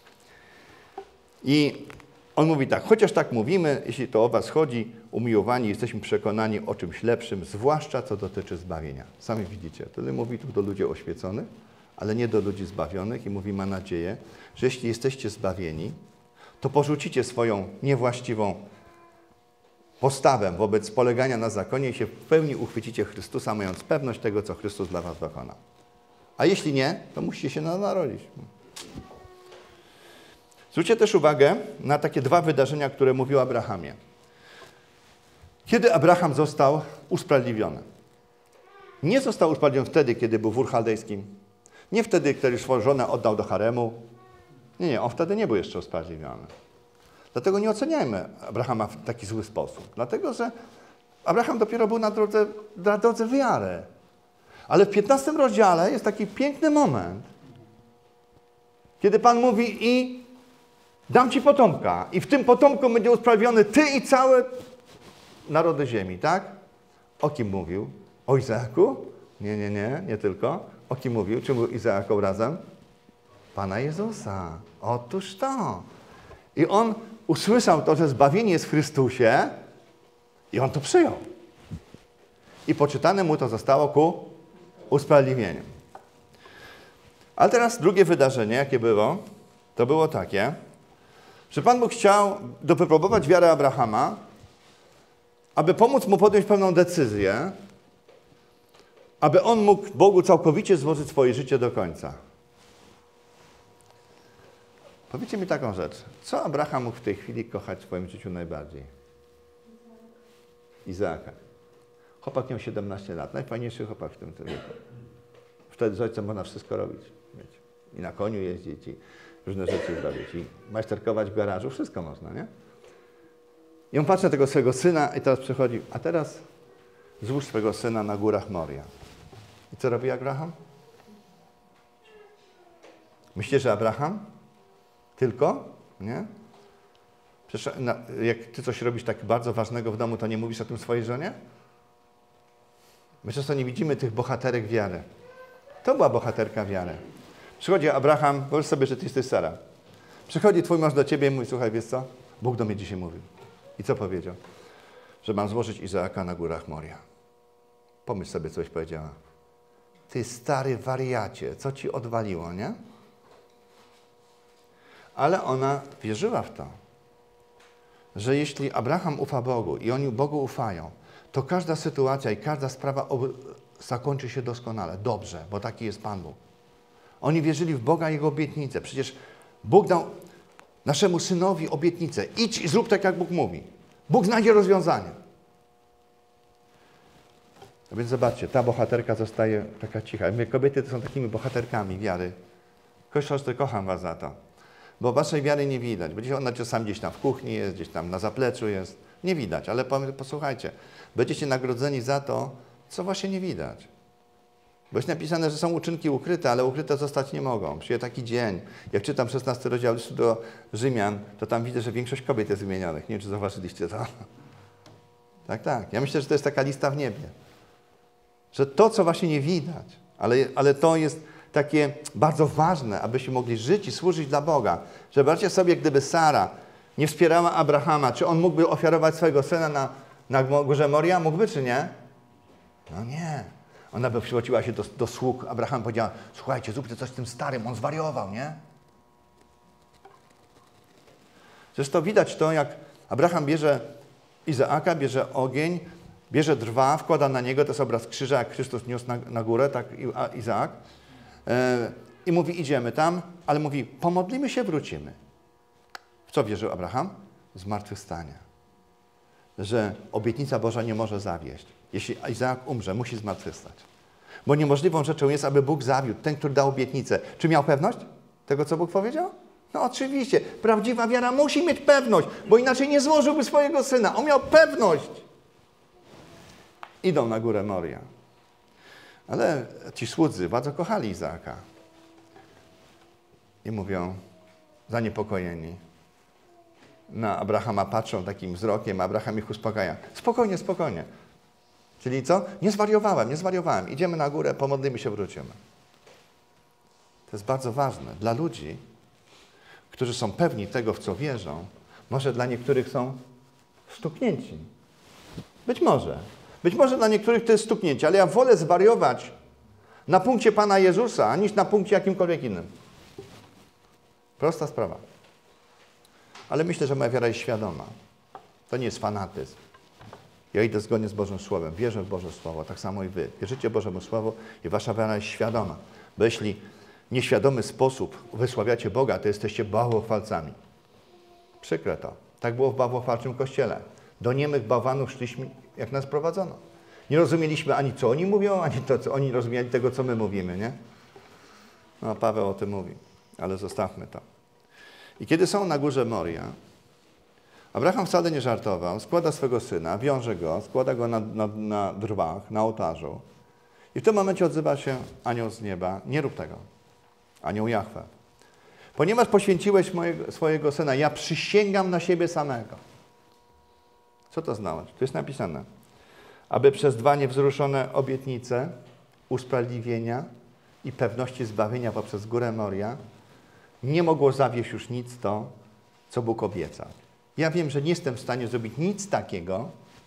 I on mówi tak, chociaż tak mówimy, jeśli to o was chodzi, umiłowani, jesteśmy przekonani o czymś lepszym, zwłaszcza co dotyczy zbawienia. Sami widzicie, tyle mówi tu do ludzi oświeconych, ale nie do ludzi zbawionych i mówi, ma nadzieję, że jeśli jesteście zbawieni, to porzucicie swoją niewłaściwą postawę wobec polegania na zakonie i się w pełni uchwycicie Chrystusa, mając pewność tego, co Chrystus dla was dokonał. A jeśli nie, to musicie się narodzić. Zwróćcie też uwagę na takie dwa wydarzenia, które mówił o Abrahamie. Kiedy Abraham został usprawiedliwiony? Nie został usprawiedliwiony wtedy, kiedy był w Ur Chaldejskim. Nie wtedy, kiedy swoją żonę oddał do haremu. Nie, nie, on wtedy nie był jeszcze usprawiedliwiony. Dlatego nie oceniajmy Abrahama w taki zły sposób. Dlatego, że Abraham dopiero był na drodze, na drodze wiary. Ale w piętnastym rozdziale jest taki piękny moment, kiedy Pan mówi i dam ci potomka i w tym potomku będzie usprawiedliwiony ty i całe narody ziemi, tak? O kim mówił? O Izaaku? Nie, nie, nie, nie tylko. O kim mówił? Czym był Izaak obrazem? Pana Jezusa. Otóż to. I on usłyszał to, że zbawienie jest w Chrystusie i on to przyjął. I poczytane mu to zostało ku usprawiedliwieniu. Ale teraz drugie wydarzenie, jakie było, to było takie, że Pan Bóg chciał dowypróbować wiarę Abrahama, aby pomóc mu podjąć pewną decyzję, aby on mógł Bogu całkowicie złożyć swoje życie do końca. Powiedzcie mi taką rzecz. Co Abraham mógł w tej chwili kochać w swoim życiu najbardziej? Izaaka. Chłopak miał siedemnaście lat. Najfajniejszy chłopak w tym wieku. Wtedy z ojcem można wszystko robić. Wiecie. I na koniu jeździć, i różne rzeczy zrobić, i majsterkować w garażu. Wszystko można, nie? I on patrzy na tego swojego syna i teraz przychodzi, a teraz złóż swego syna na górach Moria. I co robi Abraham? Myślicie, że Abraham? Tylko? Nie? Przecież no, jak ty coś robisz tak bardzo ważnego w domu, to nie mówisz o tym swojej żonie? My często nie widzimy tych bohaterek wiary. To była bohaterka wiary. Przychodzi Abraham, wyobraź sobie, że ty jesteś Sara. Przychodzi twój mąż do ciebie i mówi, słuchaj, wiesz co? Bóg do mnie dzisiaj mówił. I co powiedział? Że mam złożyć Izaaka na górach Moria. Pomyśl sobie, coś powiedziała. Ty stary wariacie, co ci odwaliło, nie? Ale ona wierzyła w to, że jeśli Abraham ufa Bogu i oni Bogu ufają, to każda sytuacja i każda sprawa zakończy się doskonale, dobrze, bo taki jest Pan Bóg. Oni wierzyli w Boga i Jego obietnicę. Przecież Bóg dał naszemu synowi obietnicę. Idź i zrób tak, jak Bóg mówi. Bóg znajdzie rozwiązanie. A więc zobaczcie, ta bohaterka zostaje taka cicha. Mówię, kobiety to są takimi bohaterkami wiary. Kościół, kocham was za to. Bo waszej wiary nie widać. Będzie ona czasami gdzieś tam w kuchni jest, gdzieś tam na zapleczu jest. Nie widać, ale posłuchajcie. Będziecie nagrodzeni za to, co właśnie nie widać. Bo jest napisane, że są uczynki ukryte, ale ukryte zostać nie mogą. Przyjdzie taki dzień. Jak czytam szesnasty rozdział listu do Rzymian, to tam widzę, że większość kobiet jest wymienionych. Nie wiem, czy zauważyliście to. Tak, tak. Ja myślę, że to jest taka lista w niebie. Że to, co właśnie nie widać, ale, ale to jest takie bardzo ważne, abyśmy mogli żyć i służyć dla Boga. Że zobaczcie sobie, gdyby Sara nie wspierała Abrahama, czy on mógłby ofiarować swojego syna na, na górze Moria? Mógłby, czy nie? No nie. Ona by przywróciła się do, do sług. Abraham powiedziała, słuchajcie, zróbcie coś z tym starym, on zwariował, nie? Zresztą widać to, jak Abraham bierze Izaaka, bierze ogień, bierze drwa, wkłada na niego, to jest obraz krzyża, jak Chrystus niósł na, na górę, tak Izaak. Yy, I mówi, idziemy tam, ale mówi, pomodlimy się, wrócimy. W co wierzył Abraham? Zmartwychwstanie. Że obietnica Boża nie może zawieść. Jeśli Izaak umrze, musi zmartwychwstać. Bo niemożliwą rzeczą jest, aby Bóg zawiódł, ten, który dał obietnicę. Czy miał pewność tego, co Bóg powiedział? No oczywiście. Prawdziwa wiara musi mieć pewność, bo inaczej nie złożyłby swojego syna. On miał pewność. Idą na górę Moria. Ale ci słudzy bardzo kochali Izaaka. I mówią, zaniepokojeni. Na Abrahama patrzą takim wzrokiem, a Abraham ich uspokaja. Spokojnie, spokojnie. Czyli co? Nie zwariowałem, nie zwariowałem. Idziemy na górę, pomodlimy się, wrócimy. To jest bardzo ważne. Dla ludzi, którzy są pewni tego, w co wierzą, może dla niektórych są stuknięci. Być może. Być może dla niektórych to jest stuknięcie, ale ja wolę zwariować na punkcie Pana Jezusa, niż na punkcie jakimkolwiek innym. Prosta sprawa. Ale myślę, że moja wiara jest świadoma. To nie jest fanatyzm. Ja idę zgodnie z Bożym Słowem. Wierzę w Boże Słowo. Tak samo i wy. Wierzycie Bożemu Słowu i wasza wiara jest świadoma. Bo jeśli w nieświadomy sposób wysławiacie Boga, to jesteście bałwochwalcami. Przykre to. Tak było w bałwochwalczym kościele. Do niemych bałwanów szliśmy, jak nas prowadzono. Nie rozumieliśmy ani co oni mówią, ani to, co oni rozumieli tego, co my mówimy, nie? No, Paweł o tym mówi. Ale zostawmy to. I kiedy są na górze Moria, Abraham wcale nie żartował, składa swego syna, wiąże go, składa go na, na, na drwach, na ołtarzu. I w tym momencie odzywa się anioł z nieba, nie rób tego, anioł Jahwe. Ponieważ poświęciłeś mojego, swojego syna, ja przysięgam na siebie samego. Co to znaczy? Tu jest napisane, aby przez dwa niewzruszone obietnice usprawiedliwienia i pewności zbawienia poprzez górę Moria nie mogło zawieść już nic to, co Bóg obiecał. Ja wiem, że nie jestem w stanie zrobić nic takiego,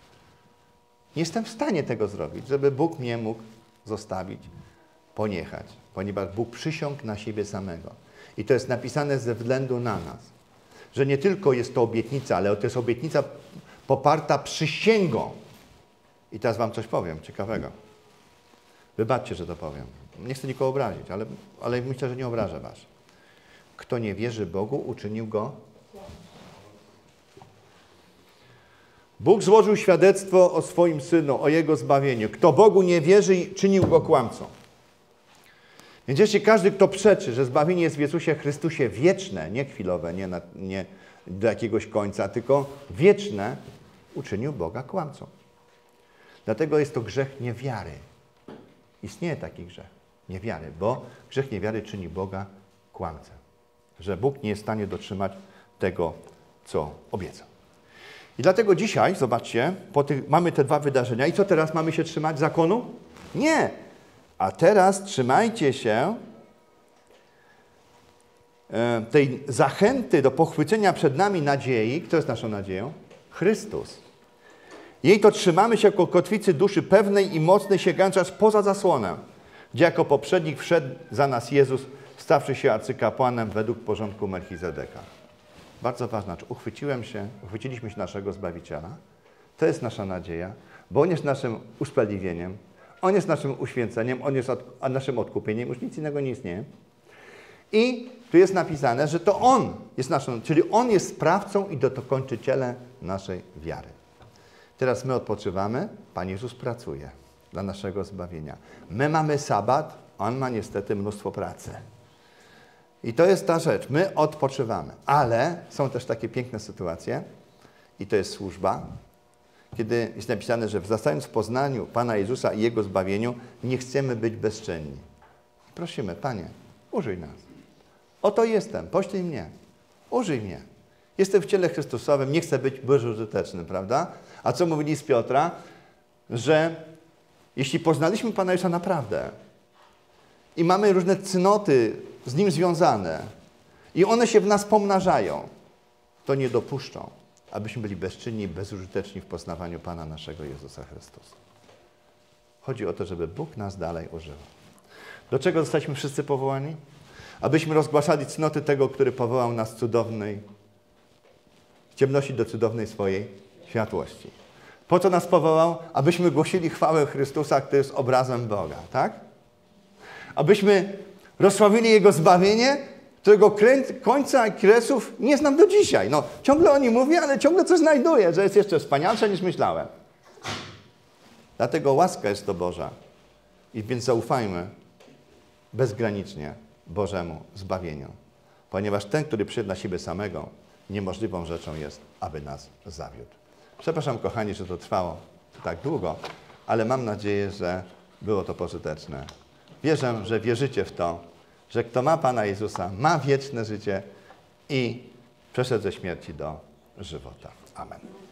nie jestem w stanie tego zrobić, żeby Bóg mnie mógł zostawić, poniechać, ponieważ Bóg przysiągł na siebie samego. I to jest napisane ze względu na nas, że nie tylko jest to obietnica, ale to jest obietnica poparta przysięgą. I teraz wam coś powiem ciekawego. Wybaczcie, że to powiem. Nie chcę nikogo obrazić, ale, ale myślę, że nie obrażę was. Kto nie wierzy Bogu, uczynił go. Bóg złożył świadectwo o swoim Synu, o Jego zbawieniu. Kto Bogu nie wierzy, czynił go kłamcą. Więc jeśli każdy, kto przeczy, że zbawienie jest w Jezusie Chrystusie wieczne, nie chwilowe, nie, na, nie do jakiegoś końca, tylko wieczne, uczynił Boga kłamcą. Dlatego jest to grzech niewiary. Istnieje taki grzech niewiary, bo grzech niewiary czyni Boga kłamcę. Że Bóg nie jest w stanie dotrzymać tego, co obiecał. I dlatego dzisiaj, zobaczcie, po tych, mamy te dwa wydarzenia. I co teraz? Mamy się trzymać zakonu? Nie. A teraz trzymajcie się e, tej zachęty do pochwycenia przed nami nadziei. Kto jest naszą nadzieją? Chrystus. Jej to trzymamy się jako kotwicy duszy pewnej i mocnej, sięgającej aż poza zasłonę, gdzie jako poprzednik wszedł za nas Jezus, stawszy się arcykapłanem według porządku Melchizedeka. Bardzo ważne, czy uchwyciłem się, uchwyciliśmy się naszego Zbawiciela. To jest nasza nadzieja, bo On jest naszym usprawiedliwieniem, On jest naszym uświęceniem, On jest od, naszym odkupieniem, już nic innego nie istnieje. I tu jest napisane, że to On jest naszą, czyli On jest sprawcą i dokończycielem naszej wiary. Teraz my odpoczywamy, Pan Jezus pracuje dla naszego zbawienia. My mamy sabat, On ma niestety mnóstwo pracy. I to jest ta rzecz. My odpoczywamy. Ale są też takie piękne sytuacje i to jest służba, kiedy jest napisane, że wzrastając w poznaniu Pana Jezusa i Jego zbawieniu, nie chcemy być bezczynni. Prosimy, Panie, użyj nas. Oto jestem, poślij mnie. Użyj mnie. Jestem w ciele Chrystusowym, nie chcę być bezużyteczny, prawda? A co mówili z Piotra? Że jeśli poznaliśmy Pana Jezusa naprawdę i mamy różne cnoty z Nim związane i one się w nas pomnażają, to nie dopuszczą, abyśmy byli bezczynni i bezużyteczni w poznawaniu Pana naszego Jezusa Chrystusa. Chodzi o to, żeby Bóg nas dalej używał. Do czego zostaliśmy wszyscy powołani? Abyśmy rozgłaszali cnoty tego, który powołał nas cudownej ciemności do cudownej swojej światłości. Po co nas powołał? Abyśmy głosili chwałę Chrystusa, który jest obrazem Boga, tak? Abyśmy rozsławili Jego zbawienie, którego końca i kresów nie znam do dzisiaj. No, ciągle o nim mówię, ale ciągle coś znajduję, że jest jeszcze wspanialsze niż myślałem. Dlatego łaska jest to Boża. I więc zaufajmy bezgranicznie Bożemu zbawieniu. Ponieważ ten, który przyszedł na siebie samego, niemożliwą rzeczą jest, aby nas zawiódł. Przepraszam, kochani, że to trwało tak długo, ale mam nadzieję, że było to pożyteczne. Wierzę, że wierzycie w to, że kto ma Pana Jezusa, ma wieczne życie i przeszedł ze śmierci do żywota. Amen.